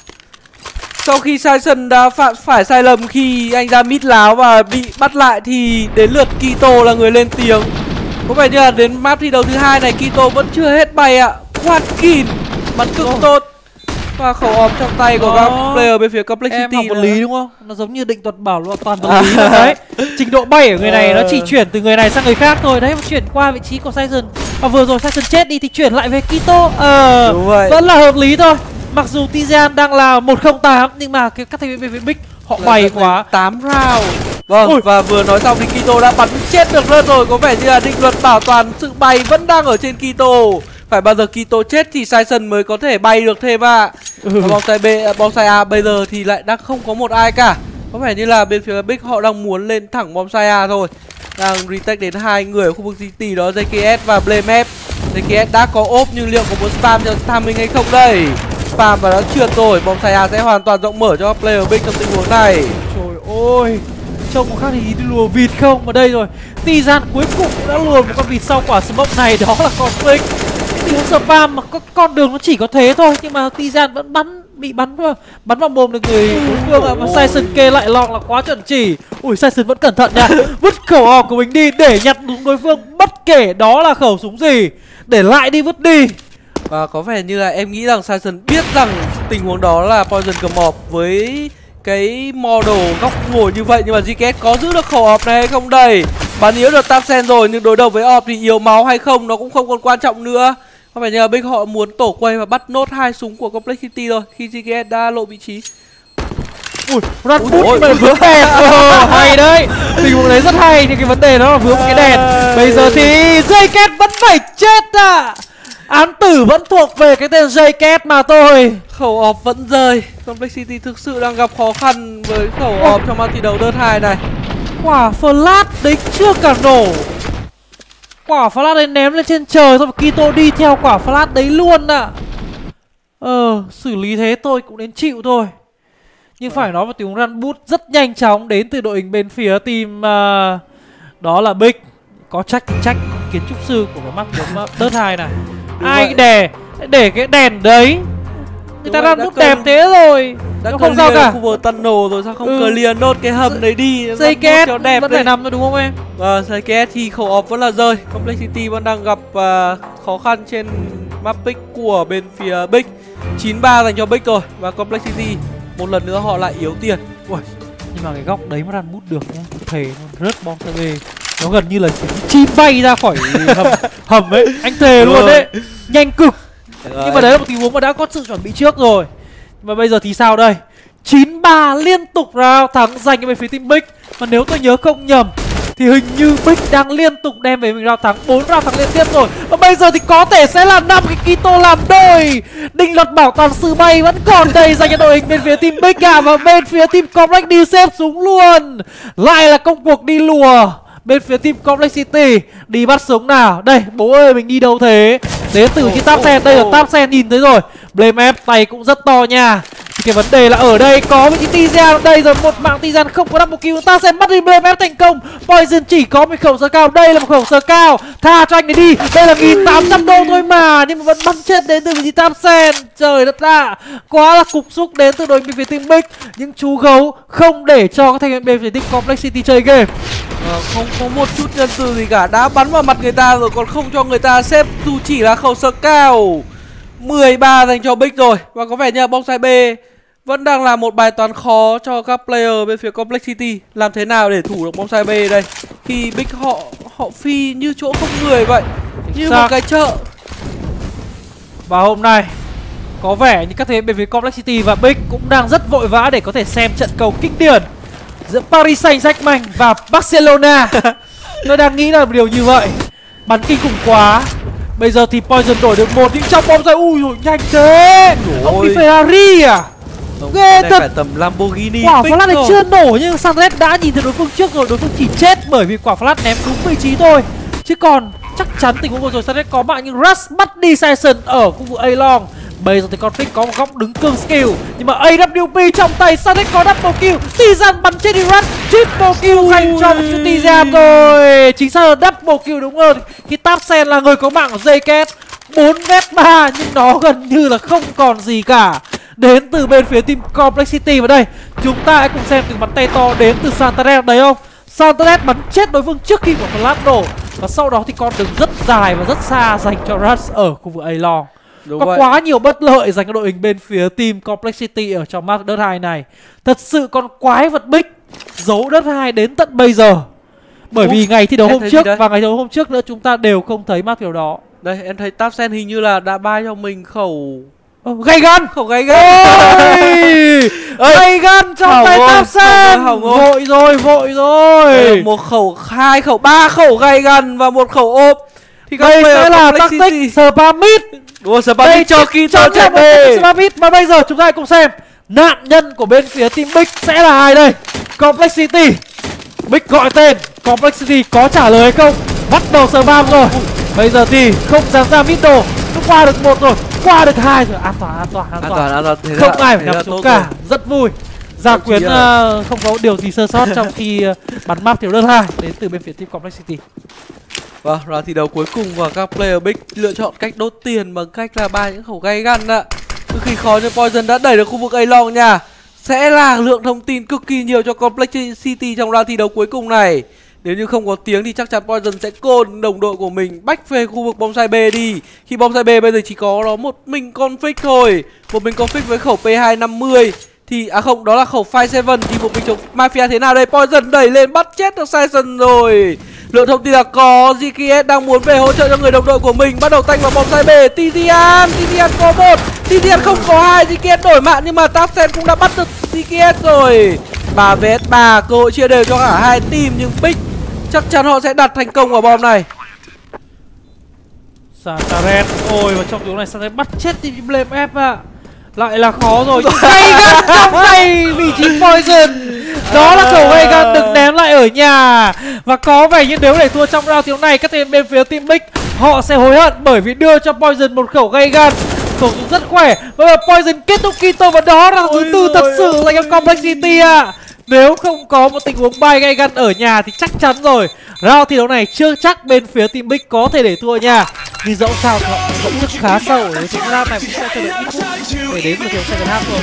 Sau khi Saison đã phạm phải sai lầm khi anh ra mid láo và bị bắt lại thì đến lượt Kito là người lên tiếng. Có vẻ như là đến map thi đấu thứ hai này Kito vẫn chưa hết bay ạ. Quạt kín, bắn cực tốt và khẩu ốm trong tay của các player bên phía Complexity. Em học vật lý đúng không? Nó giống như định luật bảo là toàn vật lý đấy. Trình độ bay ở người này nó chỉ chuyển từ người này sang người khác thôi. Đấy, chuyển qua vị trí của Saison. Và vừa rồi Saison chết đi thì chuyển lại về Kito. Vẫn là hợp lý thôi. Mặc dù Tizian đang là 108 nhưng mà các thành viên bên phía Big họ bày quá. 8 round. Vâng, và vừa nói xong thì Kito đã bắn chết được luôn rồi. Có vẻ như là định luật bảo toàn sự bay vẫn đang ở trên Kito. Phải bao giờ Kito chết thì Saison mới có thể bay được thêm ạ. Bonsai A bây giờ thì lại đang không có một ai cả. Có vẻ như là bên phía Big họ đang muốn lên thẳng Bonsai A thôi. Đang retake đến hai người ở khu vực City đó, JKS và Blamep. JKS đã có ốp nhưng liệu có muốn spam cho timing hay không đây? Spam và đã trượt rồi, Bonsai A sẽ hoàn toàn rộng mở cho player Big trong tình huống này. Trời ơi, trông có khác thì đi lùa vịt không? Mà đây rồi, Tizian cuối cùng cũng đã lùa một con vịt sau quả smoke này, đó là con Flick. Tình huống spam mà con đường nó chỉ có thế thôi, nhưng mà Tizian vẫn bị bắn vào mồm được người đối phương ạ. Mà Saison kê lại log là quá chuẩn chỉ. Ui, Saison vẫn cẩn thận nha, vứt khẩu hòm của mình đi để nhặt đúng đối phương bất kể đó là khẩu súng gì, để lại đi vứt đi. Và có vẻ như là em nghĩ rằng Saison biết rằng tình huống đó là Poison cầm ọp với cái model góc ngồi như vậy. Nhưng mà JKS có giữ được khẩu ọp này hay không đây? Bắn yếu được Tapsen rồi nhưng đối đầu với ọp thì yếu máu hay không nó cũng không còn quan trọng nữa. Có vẻ như là Big họ muốn tổ quay và bắt nốt hai súng của Complexity rồi khi JKS đã lộ vị trí. Ui, Rat Boot mà vướng đèn. Hay đấy. Tình huống đấy rất hay nhưng cái vấn đề đó là vướng một cái đèn. Bây giờ thì JKS vẫn phải chết à. Án tử vẫn thuộc về cái tên JKS mà thôi. Khẩu ọp vẫn rơi. Complexity thực sự đang gặp khó khăn với khẩu ọp trong màn thi đấu đợt 2 này. Quả flash đấy chưa cả nổ. Quả flash đấy ném lên trên trời thôi, Kito đi theo quả flash đấy luôn ạ. Xử lý thế tôi cũng đến chịu thôi. Nhưng phải nói một tiếng run boot rất nhanh chóng đến từ đội hình bên phía team đó là Big. Có trách thì trách kiến trúc sư của cái map đợt 2 này. Ai để cái đèn đấy. Người ta run boot đẹp thế rồi. Đã không sao cả. Khu vực tunnel rồi sao không clear nốt cái hầm đấy đi. JKS vẫn phải nằm thôi đúng không em? JKS thì khẩu ọp vẫn là rơi. Complexity vẫn đang gặp khó khăn trên map pick của bên phía Big. 9-3 dành cho Big rồi. Và Complexity một lần nữa họ lại yếu tiền. Ui, nhưng mà cái góc đấy mà run boot được nhá. Thề nó rớt bom CB. Nó gần như là chim bay ra khỏi hầm ấy. Anh thề luôn đấy. Nhanh cực. Nhưng mà đấy là một tình huống mà đã có sự chuẩn bị trước rồi. Và bây giờ thì sao đây? 9-3 liên tục round thắng dành cho bên phía team Big. Mà nếu tôi nhớ không nhầm thì hình như Big đang liên tục đem về mình round thắng, 4 round thắng liên tiếp rồi. Và bây giờ thì có thể sẽ là 5 cái Kito làm đôi. Định luật bảo toàn sự bay vẫn còn đây dành cho đội hình bên phía team Big à. Và bên phía team Complex đi xếp súng luôn. Lại là công cuộc đi lùa bên phía team Complexity. Đi bắt súng nào. Đây, bố ơi mình đi đâu thế? Đến từ khi Tapsen, đây là Tapsen nhìn thấy rồi. Blame F tay cũng rất to nha. Thì cái vấn đề là ở đây có với cái Tizian ở đây rồi, một mạng Tizian không có double kill. Tapsen bắt đi Blame F thành công. Poison chỉ có một khẩu sờ cao, đây là một khẩu sờ cao. Tha cho anh này đi, đây là 1800 đô thôi mà, nhưng mà vẫn bắn chết đến từ vị Tapsen. Trời đất ạ, quá là cục xúc đến từ đội bên phía team Big. Những chú gấu không để cho các thành viên bên phía team Complexity chơi game. Không có một chút nhân từ gì cả, đã bắn vào mặt người ta rồi còn không cho người ta xếp dù chỉ là khẩu sờ cao. 13 dành cho Big rồi. Và có vẻ như bonsai B vẫn đang là một bài toán khó cho các player bên phía Complexity. Làm thế nào để thủ được bonsai B đây, khi Big họ phi như chỗ không người vậy, như một cái chợ. Và hôm nay có vẻ như các thành viên bên phía Complexity và Big cũng đang rất vội vã để có thể xem trận cầu kinh điển giữa Paris Saint-Germain và Barcelona. Tôi đang nghĩ là một điều như vậy. Bắn kinh khủng quá. Bây giờ thì Poison đổi được một nhưng trong bóng ra ui rồi nhanh thế. Ông đi Ferrari à? Ghê thật. Phải tầm Lamborghini. Quả flash này chưa nổ nhưng Sandret đã nhìn thấy đối phương trước rồi, đối phương chỉ chết bởi vì quả flash ném đúng vị trí thôi. Chứ còn chắc chắn tình huống vừa rồi Sandret có mạng nhưng Rush bắt đi Sison ở khu vực A-Long. Bây giờ thì Conflict có một góc đứng cương skill, nhưng mà AWP trong tay, Sandret có double kill, Tizian bắn chết đi Rush, triple kill dành cho một chút Tizian rồi. Chính xác là double kill đúng hơn. Khi Tapsen là người có mạng của JKS 4v3 nhưng nó gần như là không còn gì cả. Đến từ bên phía team Complexity vào đây, chúng ta hãy cùng xem từng bắn tay to đến từ Santander đấy không? Santander bắn chết đối phương trước khi quả flash nổ, và sau đó thì con đường rất dài và rất xa dành cho Rush ở khu vực A-Long. Có vậy. Quá nhiều bất lợi dành cho đội hình bên phía team Complexity ở trong map đất 2 này. Thật sự con quái vật Big giấu đất 2 đến tận bây giờ. Bởi vì ngày thi đấu hôm trước và ngày thi đấu hôm trước nữa chúng ta đều không thấy map kiểu đó. Đây em thấy Tapsen hình như là đã buy cho mình khẩu gay gun. Khẩu gay gun. Gay gun trong tay Tapsen. Vội rồi. Một khẩu, 2 khẩu, 3 khẩu gay gun và một khẩu ốp. Thì đây sẽ là tactic Spamit. Đúng rồi, Spamit cho khi cho chạy về Spamit. Mà bây giờ chúng ta hãy cùng xem nạn nhân của bên phía team Big sẽ là ai đây. Complexity. Big gọi tên, Complexity có trả lời hay không? Bắt đầu spam rồi. Bây giờ thì không dám ra middle. Nó qua được 1 rồi, qua được 2 rồi. An toàn. Không ai phải nằm xuống cả. Rất vui. Gia Quyến không có điều gì sơ sót trong khi bắn map thiếu đơn 2 đến từ bên phía team Complexity. Vâng, round thi đấu cuối cùng và các player Big lựa chọn cách đốt tiền bằng cách là buy những khẩu gay gun ạ. Cực kỳ khó nhưng Poison đã đẩy được khu vực A-Long nha. Sẽ là lượng thông tin cực kỳ nhiều cho Complexity trong round thi đấu cuối cùng này. Nếu như không có tiếng thì chắc chắn Poison sẽ côn đồng đội của mình bách về khu vực bonsai B đi. Khi bonsai B bây giờ chỉ có nó một mình Conflict thôi. Một mình Conflict với khẩu P250 thì không, đó là khẩu 57 thì một mình chống Mafia thế nào đây? Poison đẩy lên bắt chết được Sison rồi. Lượng thông tin là có GKS đang muốn về hỗ trợ cho người đồng đội của mình, bắt đầu tanh vào bonsai B. Tizian có 1, Tizian không có 2, GKS đổi mạng nhưng mà Tapsen cũng đã bắt được GKS rồi. 3 vs 3, cơ hội chia đều cho cả hai team nhưng Big chắc chắn họ sẽ đạt thành công vào bom này. Santaret, ôi và trong tiếng này Santaret bắt chết team Blame F ạ. Lại là khó rồi. Gay gun trong tay vị trí Poison. Đó là khẩu gay gun được ném lại ở nhà. Và có vẻ như nếu để thua trong round thiếu này, các team bên phía team Big họ sẽ hối hận bởi vì đưa cho Poison một khẩu gay gun. Khẩu súng rất khỏe. Và Poison kết thúc Kito và đó là thứ tư thật sự dành cho Complexity ạ. Nếu không có một tình huống buy gay gun ở nhà thì chắc chắn rồi round thi đấu này chưa chắc bên phía team Big có thể để thua nha. Nhưng dẫu sao thì họ vẫn rất khá sâu. Nếu chúng round này cũng sẽ chờ đợi ít phút để đến một tiếng second half thôi.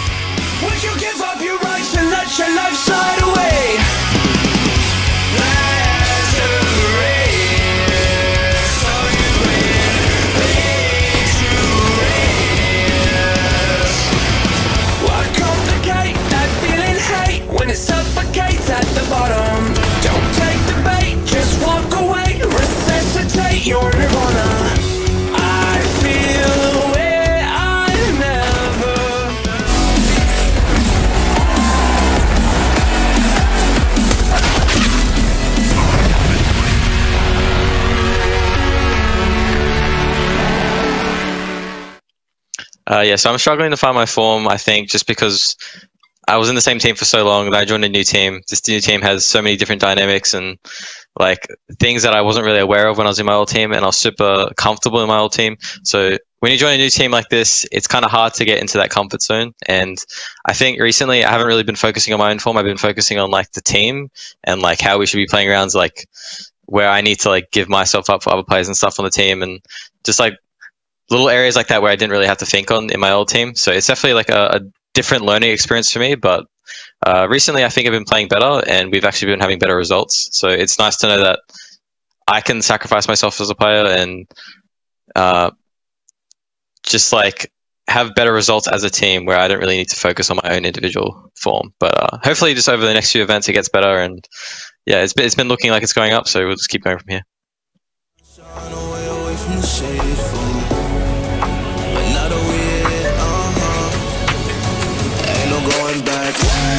When it suffocates at the bottom, don't take the bait, just walk away, resuscitate your nirvana. I feel the way I never Yeah, so I'm struggling to find my form, I think, just because I was in the same team for so long, and I joined a new team. This new team has so many different dynamics and like things that I wasn't really aware of when I was in my old team, and I was super comfortable in my old team. So when you join a new team like this, it's kind of hard to get into that comfort zone. And I think recently I haven't really been focusing on my own form. I've been focusing on like the team and like how we should be playing rounds, like where I need to like give myself up for other players and stuff on the team, and just like little areas like that where I didn't really have to think on in my old team. So it's definitely like a different learning experience for me. But recently I think I've been playing better, and we've actually been having better results. So it's nice to know that I can sacrifice myself as a player and just like have better results as a team where I don't really need to focus on my own individual form. But hopefully just over the next few events it gets better, and yeah, it's been looking like it's going up, so we'll just keep going from here. Shine away from the shade from, but not away, ain't no going back.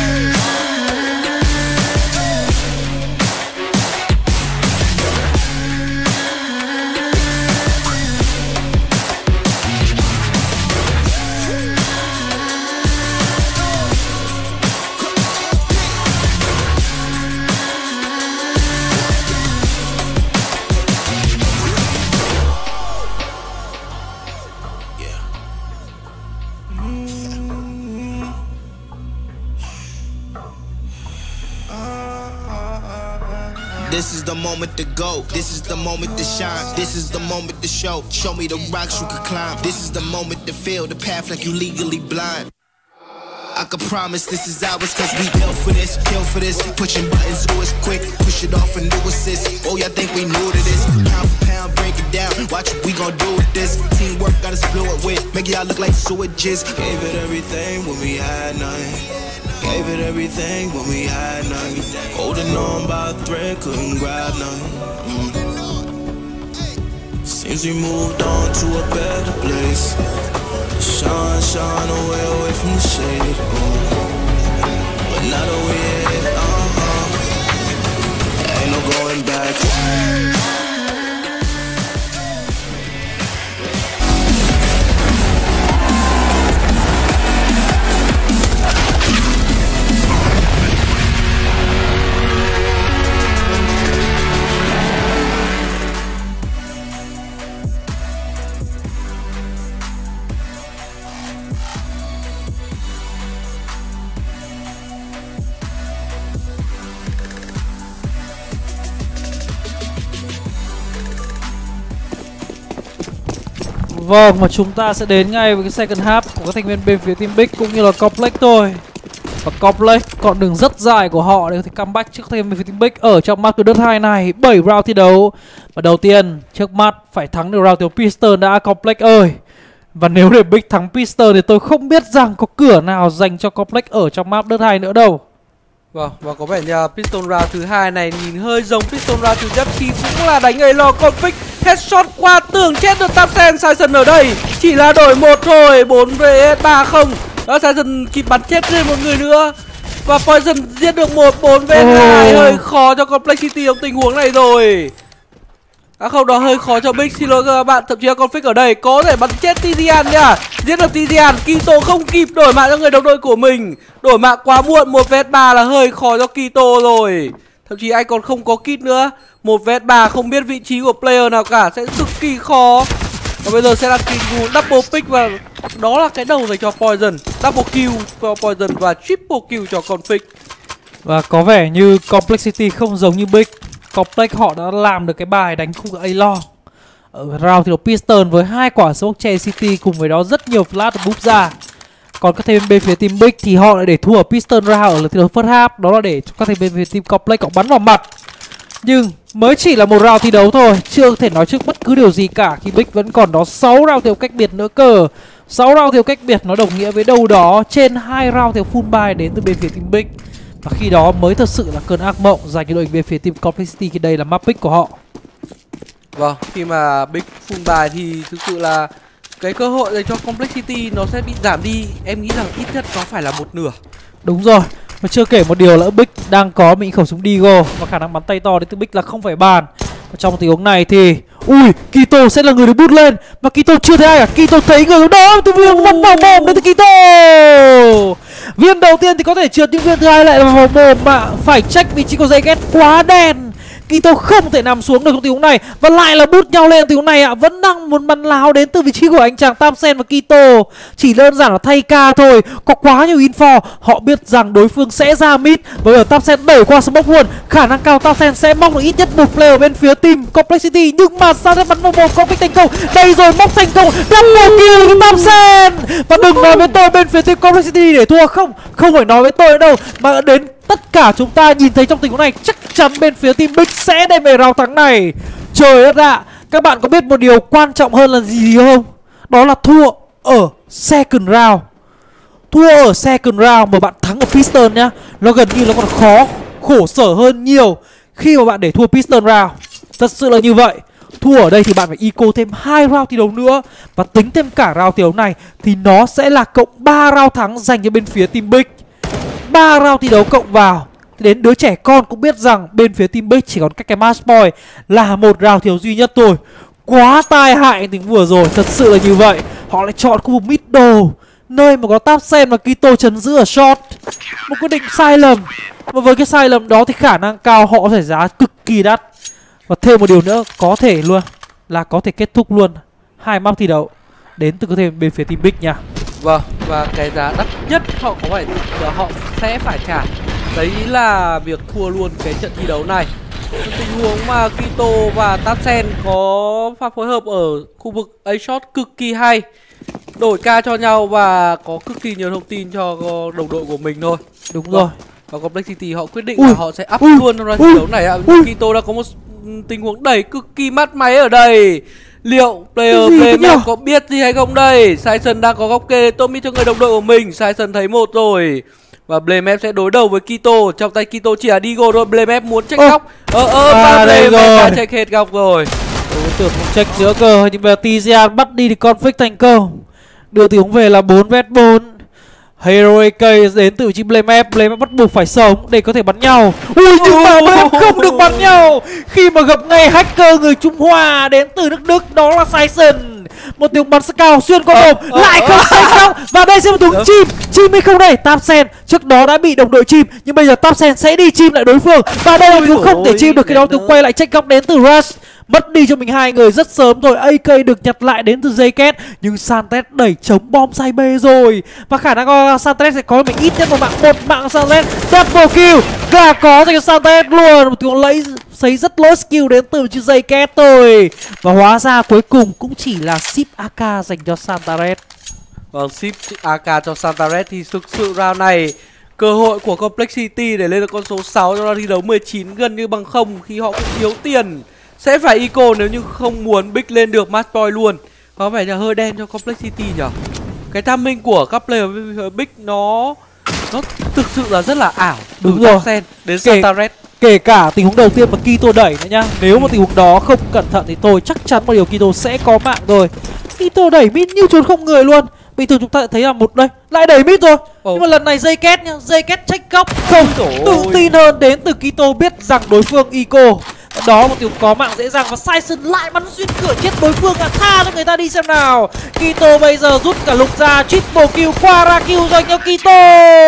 This is the moment to go. This is the moment to shine. This is the moment to show. Show me the rocks you can climb. This is the moment to feel the path like you legally blind. I can promise this is ours cause we built for this, kill for this. Pushing buttons, do it quick, push it off and new assist. Oh, y'all think we new to this? Pound for pound, break it down. Watch what we gon' do with this. Teamwork got us fluid with. Make y'all look like sewages. Gave it everything when we had nothing. Gave it everything when we had nothing. Holding on by a thread, couldn't grab nothing. Seems we moved on to a better place. Shine, shine away from the shade. But not away, ain't no going back. Vâng, và chúng ta sẽ đến ngay với cái second half của các thành viên bên phía Team Big cũng như là Complex thôi. Và Complex con đường rất dài của họ để có thể comeback trước thành viên bên phía Team Big ở trong map từ đất 2 này. 7 round thi đấu. Và đầu tiên, trước mắt phải thắng được round thiếu Piston đã, Complex ơi. Và nếu để Big thắng Piston thì tôi không biết rằng có cửa nào dành cho Complex ở trong map đất 2 nữa đâu. Vâng, và có vẻ như Piston round thứ hai này nhìn hơi giống Piston round thứ nhất khi cũng là đánh ấy lo Config headshot qua tường, chết được Tapsen. Sizen ở đây chỉ là đổi một thôi, 4 vs 3 không. Đó, Sizen kịp bắn chết thêm một người nữa. Và Poison giết được 4 vs 2, hơi khó cho Complexity trong tình huống này rồi. Không, đó hơi khó cho Big, xin lỗi các bạn. Thậm chí là Config ở đây có thể bắn chết Tizian nha. Giết được Tizian, Kito không kịp đổi mạng cho người đồng đội của mình. Đổi mạng quá muộn, 1 vs 3 là hơi khó cho Kito rồi. Thậm chí anh còn không có kit nữa. 1 vs 3 không biết vị trí của player nào cả, sẽ cực kỳ khó. Và bây giờ sẽ là tình huống double pick, và đó là cái đầu dành cho Poison. Double kill cho Poison và triple kill cho Config. Và có vẻ như Complexity không giống như Big. Complex họ đã làm được cái bài đánh khung A-Long ở round thi đấu Piston với 2 quả smoke che City, cùng với đó rất nhiều flash được búp ra. Còn các thành viên bên phía Team Big thì họ lại để thua ở Piston round ở lượt thi đấu first half, đó là để cho các thành viên bên phía Team Complex họ bắn vào mặt. Nhưng mới chỉ là một round thi đấu thôi, chưa thể nói trước bất cứ điều gì cả khi Big vẫn còn đó 6 round thiếu cách biệt nữa cơ. 6 round thiếu cách biệt nó đồng nghĩa với đâu đó trên 2 round thiếu full buy đến từ bên phía Team Big. Và khi đó mới thật sự là cơn ác mộng dành cho đội hình bên phía Team Complexity khi đây là map pick của họ. Vâng, khi mà Big full buy thì thực sự là cái cơ hội dành cho Complexity nó sẽ bị giảm đi. Em nghĩ rằng ít nhất nó phải là 1/2. Đúng rồi, mà chưa kể một điều là Big đang có những khẩu súng Deagle và khả năng bắn tay to đến từ Big là không phải bàn. Và trong tình huống này thì ui, Kito sẽ là người được bút lên. Mà Kito chưa thấy ai cả, Kito thấy người đó từ việc bắn vào mồm đến từ Kito. Viên đầu tiên thì có thể trượt, nhưng viên thứ hai lại là vào mồm mà. Phải check vị trí của Zayget, quá đen. Kito không thể nằm xuống được trong tình huống này. Và lại là bút nhau lên tình huống này ạ. Vẫn đang muốn bắn láo đến từ vị trí của anh chàng Tamsen và Kito. Chỉ đơn giản là thay ca thôi. Có quá nhiều info. Họ biết rằng đối phương sẽ ra mid. Và ở Tamsen đẩy qua smoke luôn. Khả năng cao Tamsen sẽ móc được ít nhất một player bên phía team Complexity. Nhưng mà sao bắn một conflict thành công. Đây rồi, móc thành công. Double kill của Tamsen. Và đừng nói với tôi bên phía team Complexity để thua. Không phải nói với tôi đâu, mà đến tất cả chúng ta nhìn thấy trong tình huống này, chắc chắn bên phía team Big sẽ đem về round thắng này. Trời đất ạ, các bạn có biết một điều quan trọng hơn là gì không? Đó là thua ở second round. Thua ở second round mà bạn thắng ở Piston nhá, nó gần như nó còn khổ sở hơn nhiều khi mà bạn để thua Piston round. Thật sự là như vậy. Thua ở đây thì bạn phải eco thêm 2 round thi đấu nữa. Và tính thêm cả round thi đấu này thì nó sẽ là cộng 3 round thắng dành cho bên phía team Big. 3 round thi đấu cộng vào, đến đứa trẻ con cũng biết rằng bên phía team Big chỉ còn cách cái match point là một round thiếu duy nhất thôi. Quá tai hại tính vừa rồi, thật sự là như vậy. Họ lại chọn khu vực middle, nơi mà có Tamsen và Kito chấn giữ ở short. Một quyết định sai lầm. Và với cái sai lầm đó thì khả năng cao họ phải giá cực kỳ đắt. Và thêm một điều nữa, có thể luôn là có thể kết thúc luôn 2 map thi đấu đến từ thêm bên phía team Big nha. Vâng, và cái giá đắt nhất họ sẽ phải trả, đấy là việc thua luôn cái trận thi đấu này. Trong tình huống mà Kito và Tamsen có pha phối hợp ở khu vực A-shot cực kỳ hay, đổi ca cho nhau và có cực kỳ nhiều thông tin cho đồng đội của mình thôi. Đúng rồi. Và Complexity họ quyết định là họ sẽ up luôn trong trận thi đấu này ạ. Kito đã có một tình huống đẩy cực kỳ mát máy ở đây. Liệu player Blaymap có biết gì hay không đây? Saison đang có góc kê Tommy cho người đồng đội của mình. Saison thấy một rồi. Và Blaymap sẽ đối đầu với Kito. Trong tay Kito chỉ là Deagle thôi. Blaymap muốn check góc. Và Blaymap đã check hết góc rồi. Tôi tưởng không check nữa cơ. Nhưng mà Tizian bắt đi thì conflict thành công. Đưa tình huống về là 4vs4. Heroic Case đến từ chi Blaymap. Blaymap bắt buộc phải sống để có thể bắn nhau. Ui, nhưng mà Blaymap không được bắn nhau khi mà gặp ngay hacker người Trung Hoa đến từ nước Đức, đó là Saison. Một tiếng bắn scout xuyên qua mồm, lại không thành công. Và đây sẽ một tiếng chim hay không đây? Tamsen trước đó đã bị đồng đội chim, nhưng bây giờ Tamsen sẽ đi chim lại đối phương. Và đây cũng không thể chim được, cái đó tiếng quay lại check góc đến từ Rush. Mất đi cho mình 2 người rất sớm rồi. AK được nhặt lại đến từ Zayget, nhưng Santet đẩy chống bom side B rồi. Và khả năng Santet sẽ có mình ít nhất một mạng Santet. Double kill là có cho Santet luôn. Một tiếng lấy thấy rất lỗi skill đến từ chiếc Zayget thôi. Và hóa ra cuối cùng cũng chỉ là ship AK dành cho Santaret. Vâng, ship AK cho Santaret thì thực sự round này cơ hội của Complexity để lên được con số 6 trong round thi đấu 19 gần như bằng không, khi họ cũng thiếu tiền. Sẽ phải eco nếu như không muốn Big lên được match point luôn. Có vẻ là hơi đen cho Complexity nhỉ. Cái timing của các player Big nó thực sự là rất là ảo. Đúng rồi. Đến Santaret. Kể cả tình huống đầu tiên mà Kito đẩy nữa nhá. Nếu mà tình huống đó không cẩn thận thì tôi chắc chắn một điều Kito sẽ có mạng rồi. Kito đẩy mid như trốn không người luôn. Bình thường chúng ta thấy là một đây lại đẩy mid rồi. Nhưng mà lần này Zayget nhá, Zayget check góc không tự tin hơn đến từ Kito, biết rằng đối phương eco. Đó, một tiếng có mạng dễ dàng và Saison lại bắn xuyên cửa chết đối phương. Tha cho người ta đi xem nào. Kito bây giờ rút cả lục ra, triple kill, Quadra kill dành cho Kito.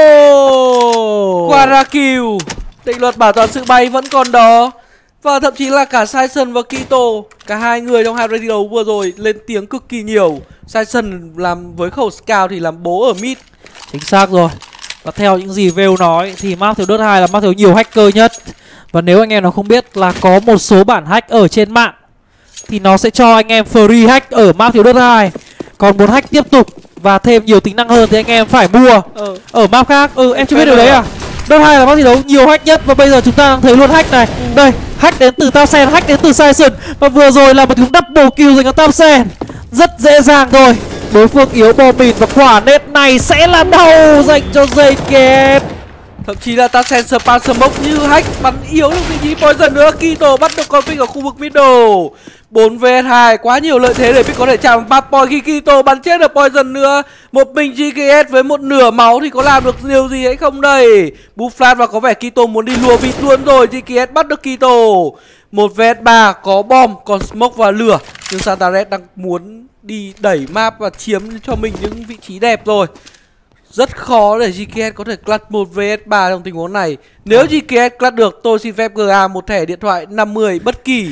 Quadra kill. Định luật bảo toàn sự bay vẫn còn đó. Và thậm chí là cả Saison và Kito, cả hai người trong hai round thi đấu vừa rồi lên tiếng cực kỳ nhiều. Saison làm với khẩu scout thì làm bố ở mid. Chính xác rồi. Và theo những gì Vale nói thì map thiếu Dota 2 là map thiếu nhiều hacker nhất. Và nếu anh em nào không biết là có một số bản hack ở trên mạng thì nó sẽ cho anh em free hack ở map thiếu Dota 2. Còn muốn hack tiếp tục và thêm nhiều tính năng hơn thì anh em phải mua ở map khác. Em chưa biết điều đấy à? Dota 2 là map thi đấu nhiều hack nhất và bây giờ chúng ta đang thấy luôn hack này. Đây, hack đến từ Tamsen, hack đến từ Saison. Và vừa rồi là một tiếng double kill dành cho Tamsen. Rất dễ dàng thôi. Đối phương yếu bom mìn và quả nét này sẽ là đau dành cho Zayget. Thậm chí là Tamsen spam smoke như hack bắn yếu được vị trí poison nữa. Kito bắt được con Big ở khu vực middle. 4vs2 quá nhiều lợi thế để Big có thể chạm 3 point khi Kito bắn chết được poison nữa. Một mình GKS với một nửa máu thì có làm được điều gì hay không đây? Buff flash và có vẻ Kito muốn đi lùa vịt luôn rồi. GKS bắt được Kito. 1vs3 có bom, còn smoke và lửa. Nhưng Santaret đang muốn đi đẩy map và chiếm cho mình những vị trí đẹp rồi. Rất khó để GKS có thể clutch 1 vs 3 trong tình huống này. Nếu GKS clutch được, tôi xin phép GA một thẻ điện thoại 50 bất kỳ.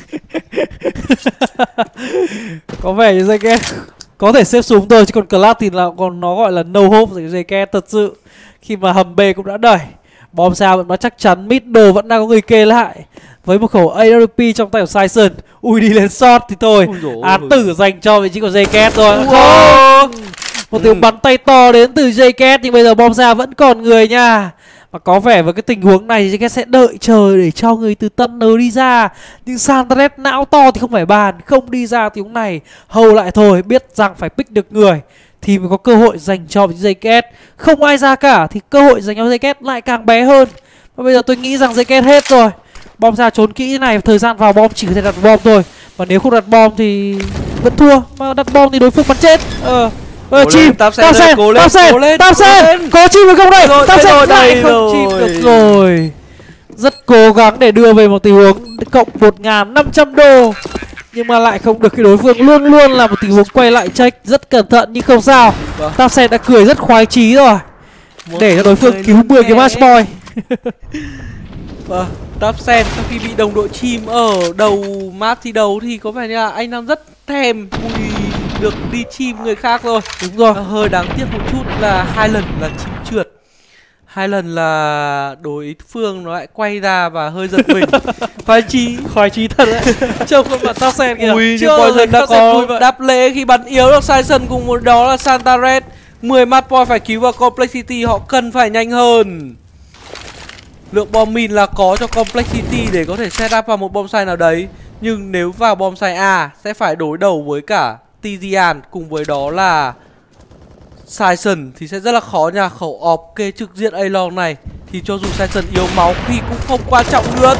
Có vẻ như GKS có thể xếp xuống thôi, chứ còn clutch thì là còn nó gọi là no hope rồi. GKS thật sự khi mà hầm B cũng đã đẩy, bom sao vẫn chắc chắn, middle vẫn đang có người kê lại với một khẩu AWP trong tay của Syson. Ui, đi lên shot thì thôi, án tử dành cho vị trí của JKS rồi. Một tiếng bắn tay to đến từ JKS, nhưng bây giờ bom sao vẫn còn người nha. Và có vẻ với cái tình huống này JKS sẽ đợi chờ để cho người từ Thunder đi ra. Nhưng Santaret não to thì không phải bàn, không đi ra tiếng này, hầu lại thôi, biết rằng phải pick được người thì mới có cơ hội dành cho JKS. Không ai ra cả thì cơ hội dành cho JKS lại càng bé hơn. Và bây giờ tôi nghĩ rằng JKS hết rồi. Bom ra trốn kỹ này, thời gian vào bom chỉ có thể đặt bom thôi. Và nếu không đặt bom thì vẫn thua, mà đặt bom thì đối phương bắn chết. Chim, Tap Sen, có chim được không đây? Tap Sen lại không chim được rồi. Rất cố gắng để đưa về một tình huống cộng 1.500 đô, nhưng mà lại không được, cái đối phương luôn luôn là một tình huống quay lại check rất cẩn thận, nhưng không sao. Tap Sen đã cười rất khoái chí rồi, để cho đối phương cứu 10 cái match point. Tap Sen sau khi bị đồng đội chim ở đầu map thi đấu thì có vẻ như là anh đang rất thèm được đi chim người khác rồi. Đúng rồi. Hơi đáng tiếc một chút là 2 lần là chim trượt, 2 lần là đối phương nó lại quay ra và hơi giật mình. Khoái chí thật đấy. Trông con bạn Tap Sen kìa. Ui, nhưng Poison đã có đáp lễ khi bắn yếu được Syson, cùng một đó là Santaret. 10 match point phải cứu vào Complexity, họ cần phải nhanh hơn. Lượng bom mìn là có cho Complexity để có thể set up vào một bom site nào đấy. Nhưng nếu vào bom site A sẽ phải đối đầu với cả Tizian cùng với đó là Syson thì sẽ rất là khó nha. Khẩu ọp kê trực diện A-Long này thì cho dù Syson yếu máu thì cũng không quan trọng nữa.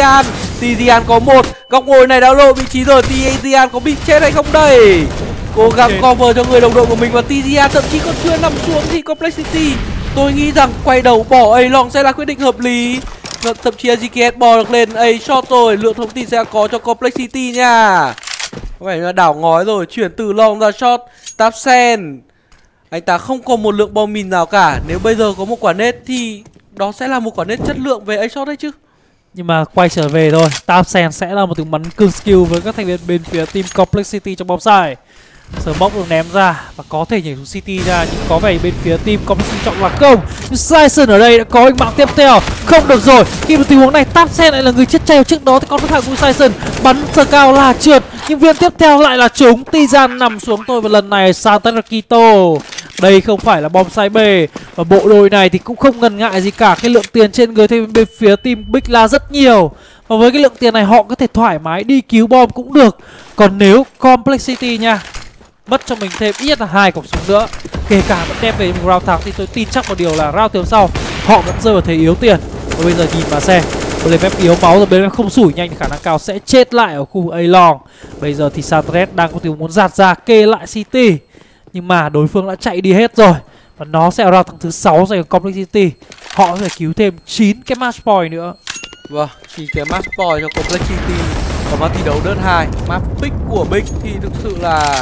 Tizian có một góc ngồi này đã lộ vị trí rồi. Tizian có bị chết hay không đây? Cố gắng cover cho người đồng đội của mình, và Tizian thậm chí còn chưa nằm xuống thì Complexity. Tôi nghĩ rằng quay đầu bỏ A-Long sẽ là quyết định hợp lý. Thậm chí GKS bò được lên A-Shot rồi. Lượng thông tin sẽ có cho Complexity nha. Có vẻ là đảo ngói rồi, chuyển từ long ra shot. Tap Sen, anh ta không có một lượng bom mìn nào cả. Nếu bây giờ có một quả nết thì đó sẽ là một quả nết chất lượng về A-Shot đấy chứ. Nhưng mà quay trở về thôi, Tap Sen sẽ là một tiếng bắn cương skill với các thành viên bên phía team Complexity trong bom site. Smoke được ném ra và có thể nhảy xuống City ra, nhưng có vẻ bên phía team Complexity chọn là công. Nhưng Syson ở đây đã có hình mạng tiếp theo, không được rồi. Khi một tình huống này Tap Sen lại là người chết chay trước đó thì con thằng của Syson bắn sờ cao là trượt, nhưng viên tiếp theo lại là trúng. Tizan nằm xuống thôi, và lần này Santarakito. Đây không phải là bom site B, và bộ đôi này thì cũng không ngần ngại gì cả. Cái lượng tiền trên người thêm bên phía team Big là rất nhiều, và với cái lượng tiền này họ có thể thoải mái đi cứu bom cũng được. Còn nếu Complexity nha, mất cho mình thêm ít nhất là 2 cọc súng nữa, kể cả vẫn đem về một round thắng, thì tôi tin chắc một điều là round tiếp sau họ vẫn rơi vào thế yếu tiền. Và bây giờ nhìn mà xem, bên phép yếu máu rồi, bên phép không sủi nhanh thì khả năng cao sẽ chết lại ở khu A-Long. Bây giờ thì Santaret đang có tiếng muốn giạt ra kê lại City, nhưng mà đối phương đã chạy đi hết rồi, và nó sẽ round thắng thứ 6 dành cho Complexity. Họ có thể cứu thêm 9 cái match point nữa. Vâng, 9 cái match point cho Complexity ở map thi đấu đơn 2. Map pick của Big thì thực sự là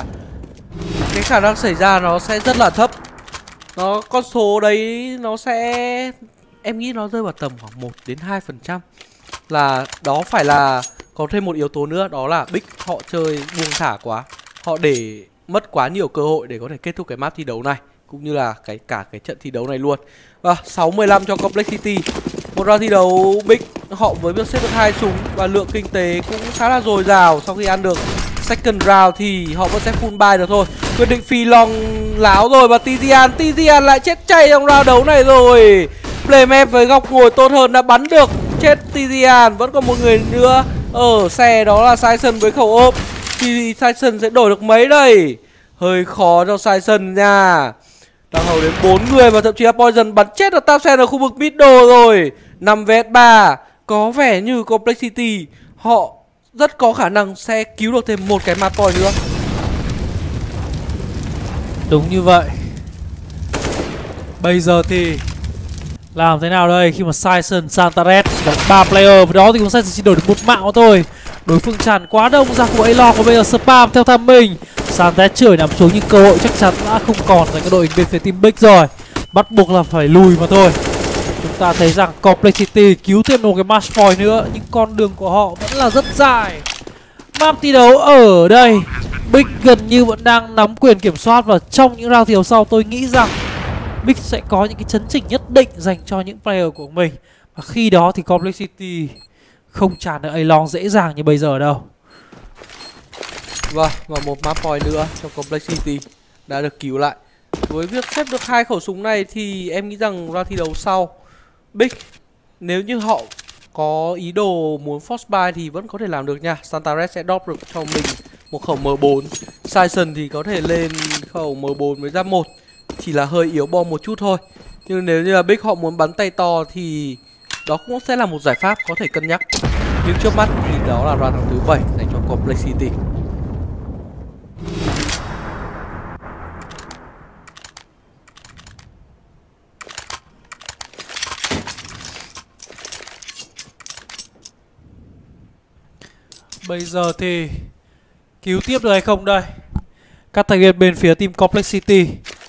cái khả năng xảy ra nó sẽ rất là thấp. Con số đấy nó sẽ, em nghĩ nó rơi vào tầm khoảng 1 đến 2%. Là đó phải là có thêm một yếu tố nữa, đó là Big họ chơi buông thả quá. Họ để mất quá nhiều cơ hội để có thể kết thúc cái map thi đấu này, cũng như là cả cái trận thi đấu này luôn. Và 6-15 cho Complexity. Một round thi đấu Big họ với việc xếp được 2 súng và lượng kinh tế cũng khá là dồi dào. Sau khi ăn được second round thì họ vẫn sẽ full buy được thôi. Quyết định phi long láo rồi, và Tizian lại chết chay trong round đấu này rồi. Playmap với góc ngồi tốt hơn đã bắn được chết Tizian. Vẫn còn một người nữa ở xe, đó là Syson với khẩu ốp. Thì Syson sẽ đổi được mấy đây? Hơi khó cho Syson nha. Đang hầu đến 4 người, và thậm chí là Poison bắn chết được Tap Sen ở khu vực middle rồi. 5 vs 3. Có vẻ như Complexity họ rất có khả năng sẽ cứu được thêm một cái match point nữa. Đúng như vậy. Bây giờ thì làm thế nào đây khi mà Syson, Santaret chỉ là 3 player, với đó thì cũng Syson chỉ đổi được một mạng thôi. Đối phương tràn quá đông ra của A-Long, và bây giờ spam theo tham mình. Santaret trời nằm xuống, nhưng cơ hội chắc chắn đã không còn dành cho đội hình bên phía team Big rồi. bắt buộc là phải lùi mà thôi. Chúng ta thấy rằng Complexity cứu thêm một cái match point nữa, nhưng con đường của họ vẫn là rất dài. Map thi đấu ở đây, Big gần như vẫn đang nắm quyền kiểm soát, và trong những round thi đấu sau tôi nghĩ rằng Big sẽ có những cái chấn chỉnh nhất định dành cho những player của mình. Và khi đó thì Complexity không tràn được A-Long dễ dàng như bây giờ đâu. Vâng, và một map point nữa cho Complexity đã được cứu lại. Với việc xếp được 2 khẩu súng này thì em nghĩ rằng round thi đấu sau Big, nếu như họ có ý đồ muốn force buy thì vẫn có thể làm được nha. Santa Red sẽ drop được cho mình một khẩu M4. Sison thì có thể lên khẩu M4 với giáp 1, chỉ là hơi yếu bom một chút thôi. Nhưng nếu như là Big họ muốn bắn tay to thì đó cũng sẽ là một giải pháp có thể cân nhắc. Nhưng trước mắt thì đó là round tháng thứ 7 dành cho Complexity. Bây giờ thì cứu tiếp được hay không đây? Các thành viên bên phía team Complexity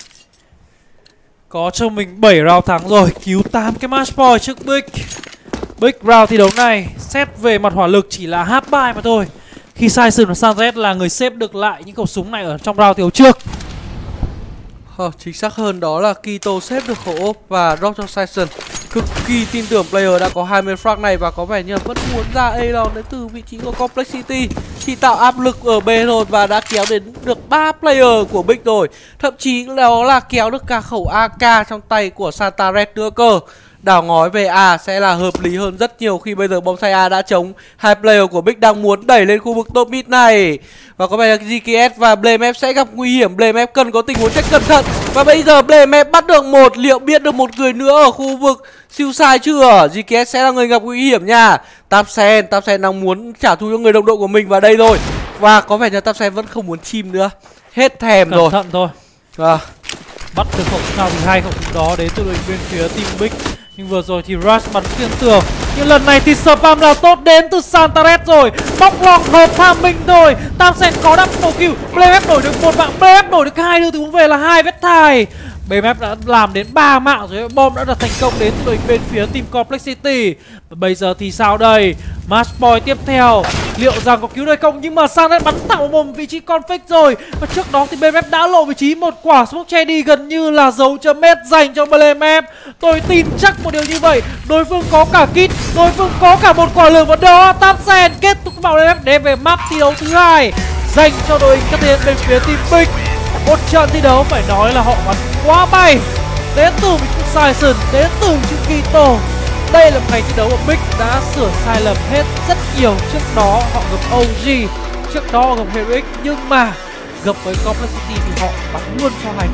có cho mình 7 round thắng rồi, cứu 8 cái match point trước Big. Big round thi đấu này xét về mặt hỏa lực chỉ là half buy mà thôi, khi Sison và Sunset là người xếp được lại những khẩu súng này ở trong round thi đấu trước. Chính xác hơn đó là Kito xếp được khẩu ốp và drop cho Sison. Cực kỳ tin tưởng player đã có 20 frag này và có vẻ như vẫn muốn ra A-Long đến từ vị trí của Complexity. Chỉ tạo áp lực ở B rồi và đã kéo đến được 3 player của Big rồi. Thậm chí đó là kéo được cả khẩu AK trong tay của Santa Red nữa cơ. Đảo ngói về A sẽ là hợp lý hơn rất nhiều khi bây giờ bom xay A đã trống. Hai player của Big đang muốn đẩy lên khu vực top mid này. Và có vẻ là GKS và BlameF sẽ gặp nguy hiểm. BlameF cần có tình huống check cẩn thận. Và bây giờ BlameF bắt được một. Liệu biết được một người nữa ở khu vực siêu sai chưa? GKS sẽ là người gặp nguy hiểm nha. Tapsen đang muốn trả thù cho người đồng đội của mình vào đây rồi. Và có vẻ như Tapsen vẫn không muốn chim nữa. Hết thèm rồi. Cẩn thận thôi. Bắt được khẩu súng nào thì 2 khẩu súng đó đến từ bên phía team Big. Nhưng vừa rồi thì Rush bắn xuyên tường. Nhưng lần này thì spam là tốt đến từ Santa Red rồi. Bóc lon hợp tham minh rồi. Tamsen có double kill. BlameF đổi được 1 mạng, BlameF đổi được 2 đưa tình huống về là 2 vết thai. BMF đã làm đến 3 mạng rồi. Bom đã được thành công đến từ bên phía team Complexity. Và bây giờ thì sao đây? Match point tiếp theo, liệu rằng có cứu được không? Nhưng mà Sang đã bắn thẳng một vị trí config rồi. Và trước đó thì BMF đã lộ vị trí một quả smoke che đi gần như là dấu chấm S dành cho BMF. Tôi tin chắc một điều như vậy. Đối phương có cả kit, đối phương có cả một quả lửa, và đó Tapsen kết thúc bảo BMF để về map thi đấu thứ 2 dành cho đội các thành viên bên phía team Big. Một trận thi đấu phải nói là họ bắn quá bay, đến từ vị trí Sison, đến từ vị trí Kito. Đây là một ngày thi đấu mà Big đã sửa sai lầm hết rất nhiều. Trước đó họ gặp OG, trước đó họ gặp Heroic, nhưng mà gặp với Complexity thì họ bắn luôn cho 2-0.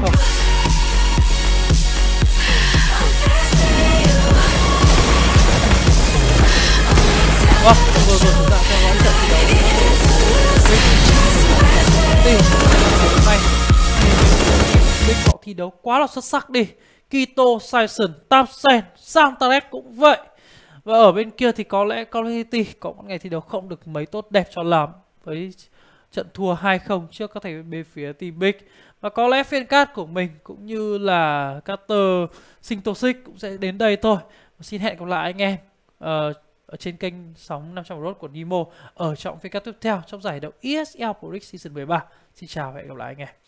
Vâng, vừa rồi chúng ta theo dõi trận thi đấu Big này. Big họ thi đấu quá là xuất sắc đi. Kito, Sison, Tapsen, Santa Red cũng vậy. Và ở bên kia thì có lẽ Complexity có một ngày thi đấu không được mấy tốt đẹp cho lắm, với trận thua 2-0 trước các thành viên bên phía team Big. Và có lẽ phiên cát của mình cũng như là Carter Syntosic cũng sẽ đến đây thôi. Xin hẹn gặp lại anh em ở trên kênh sóng 500 Rốt của Nemo ở trong phiên cát tiếp theo trong giải đấu ESL Pro League Season 13. Xin chào và hẹn gặp lại anh em.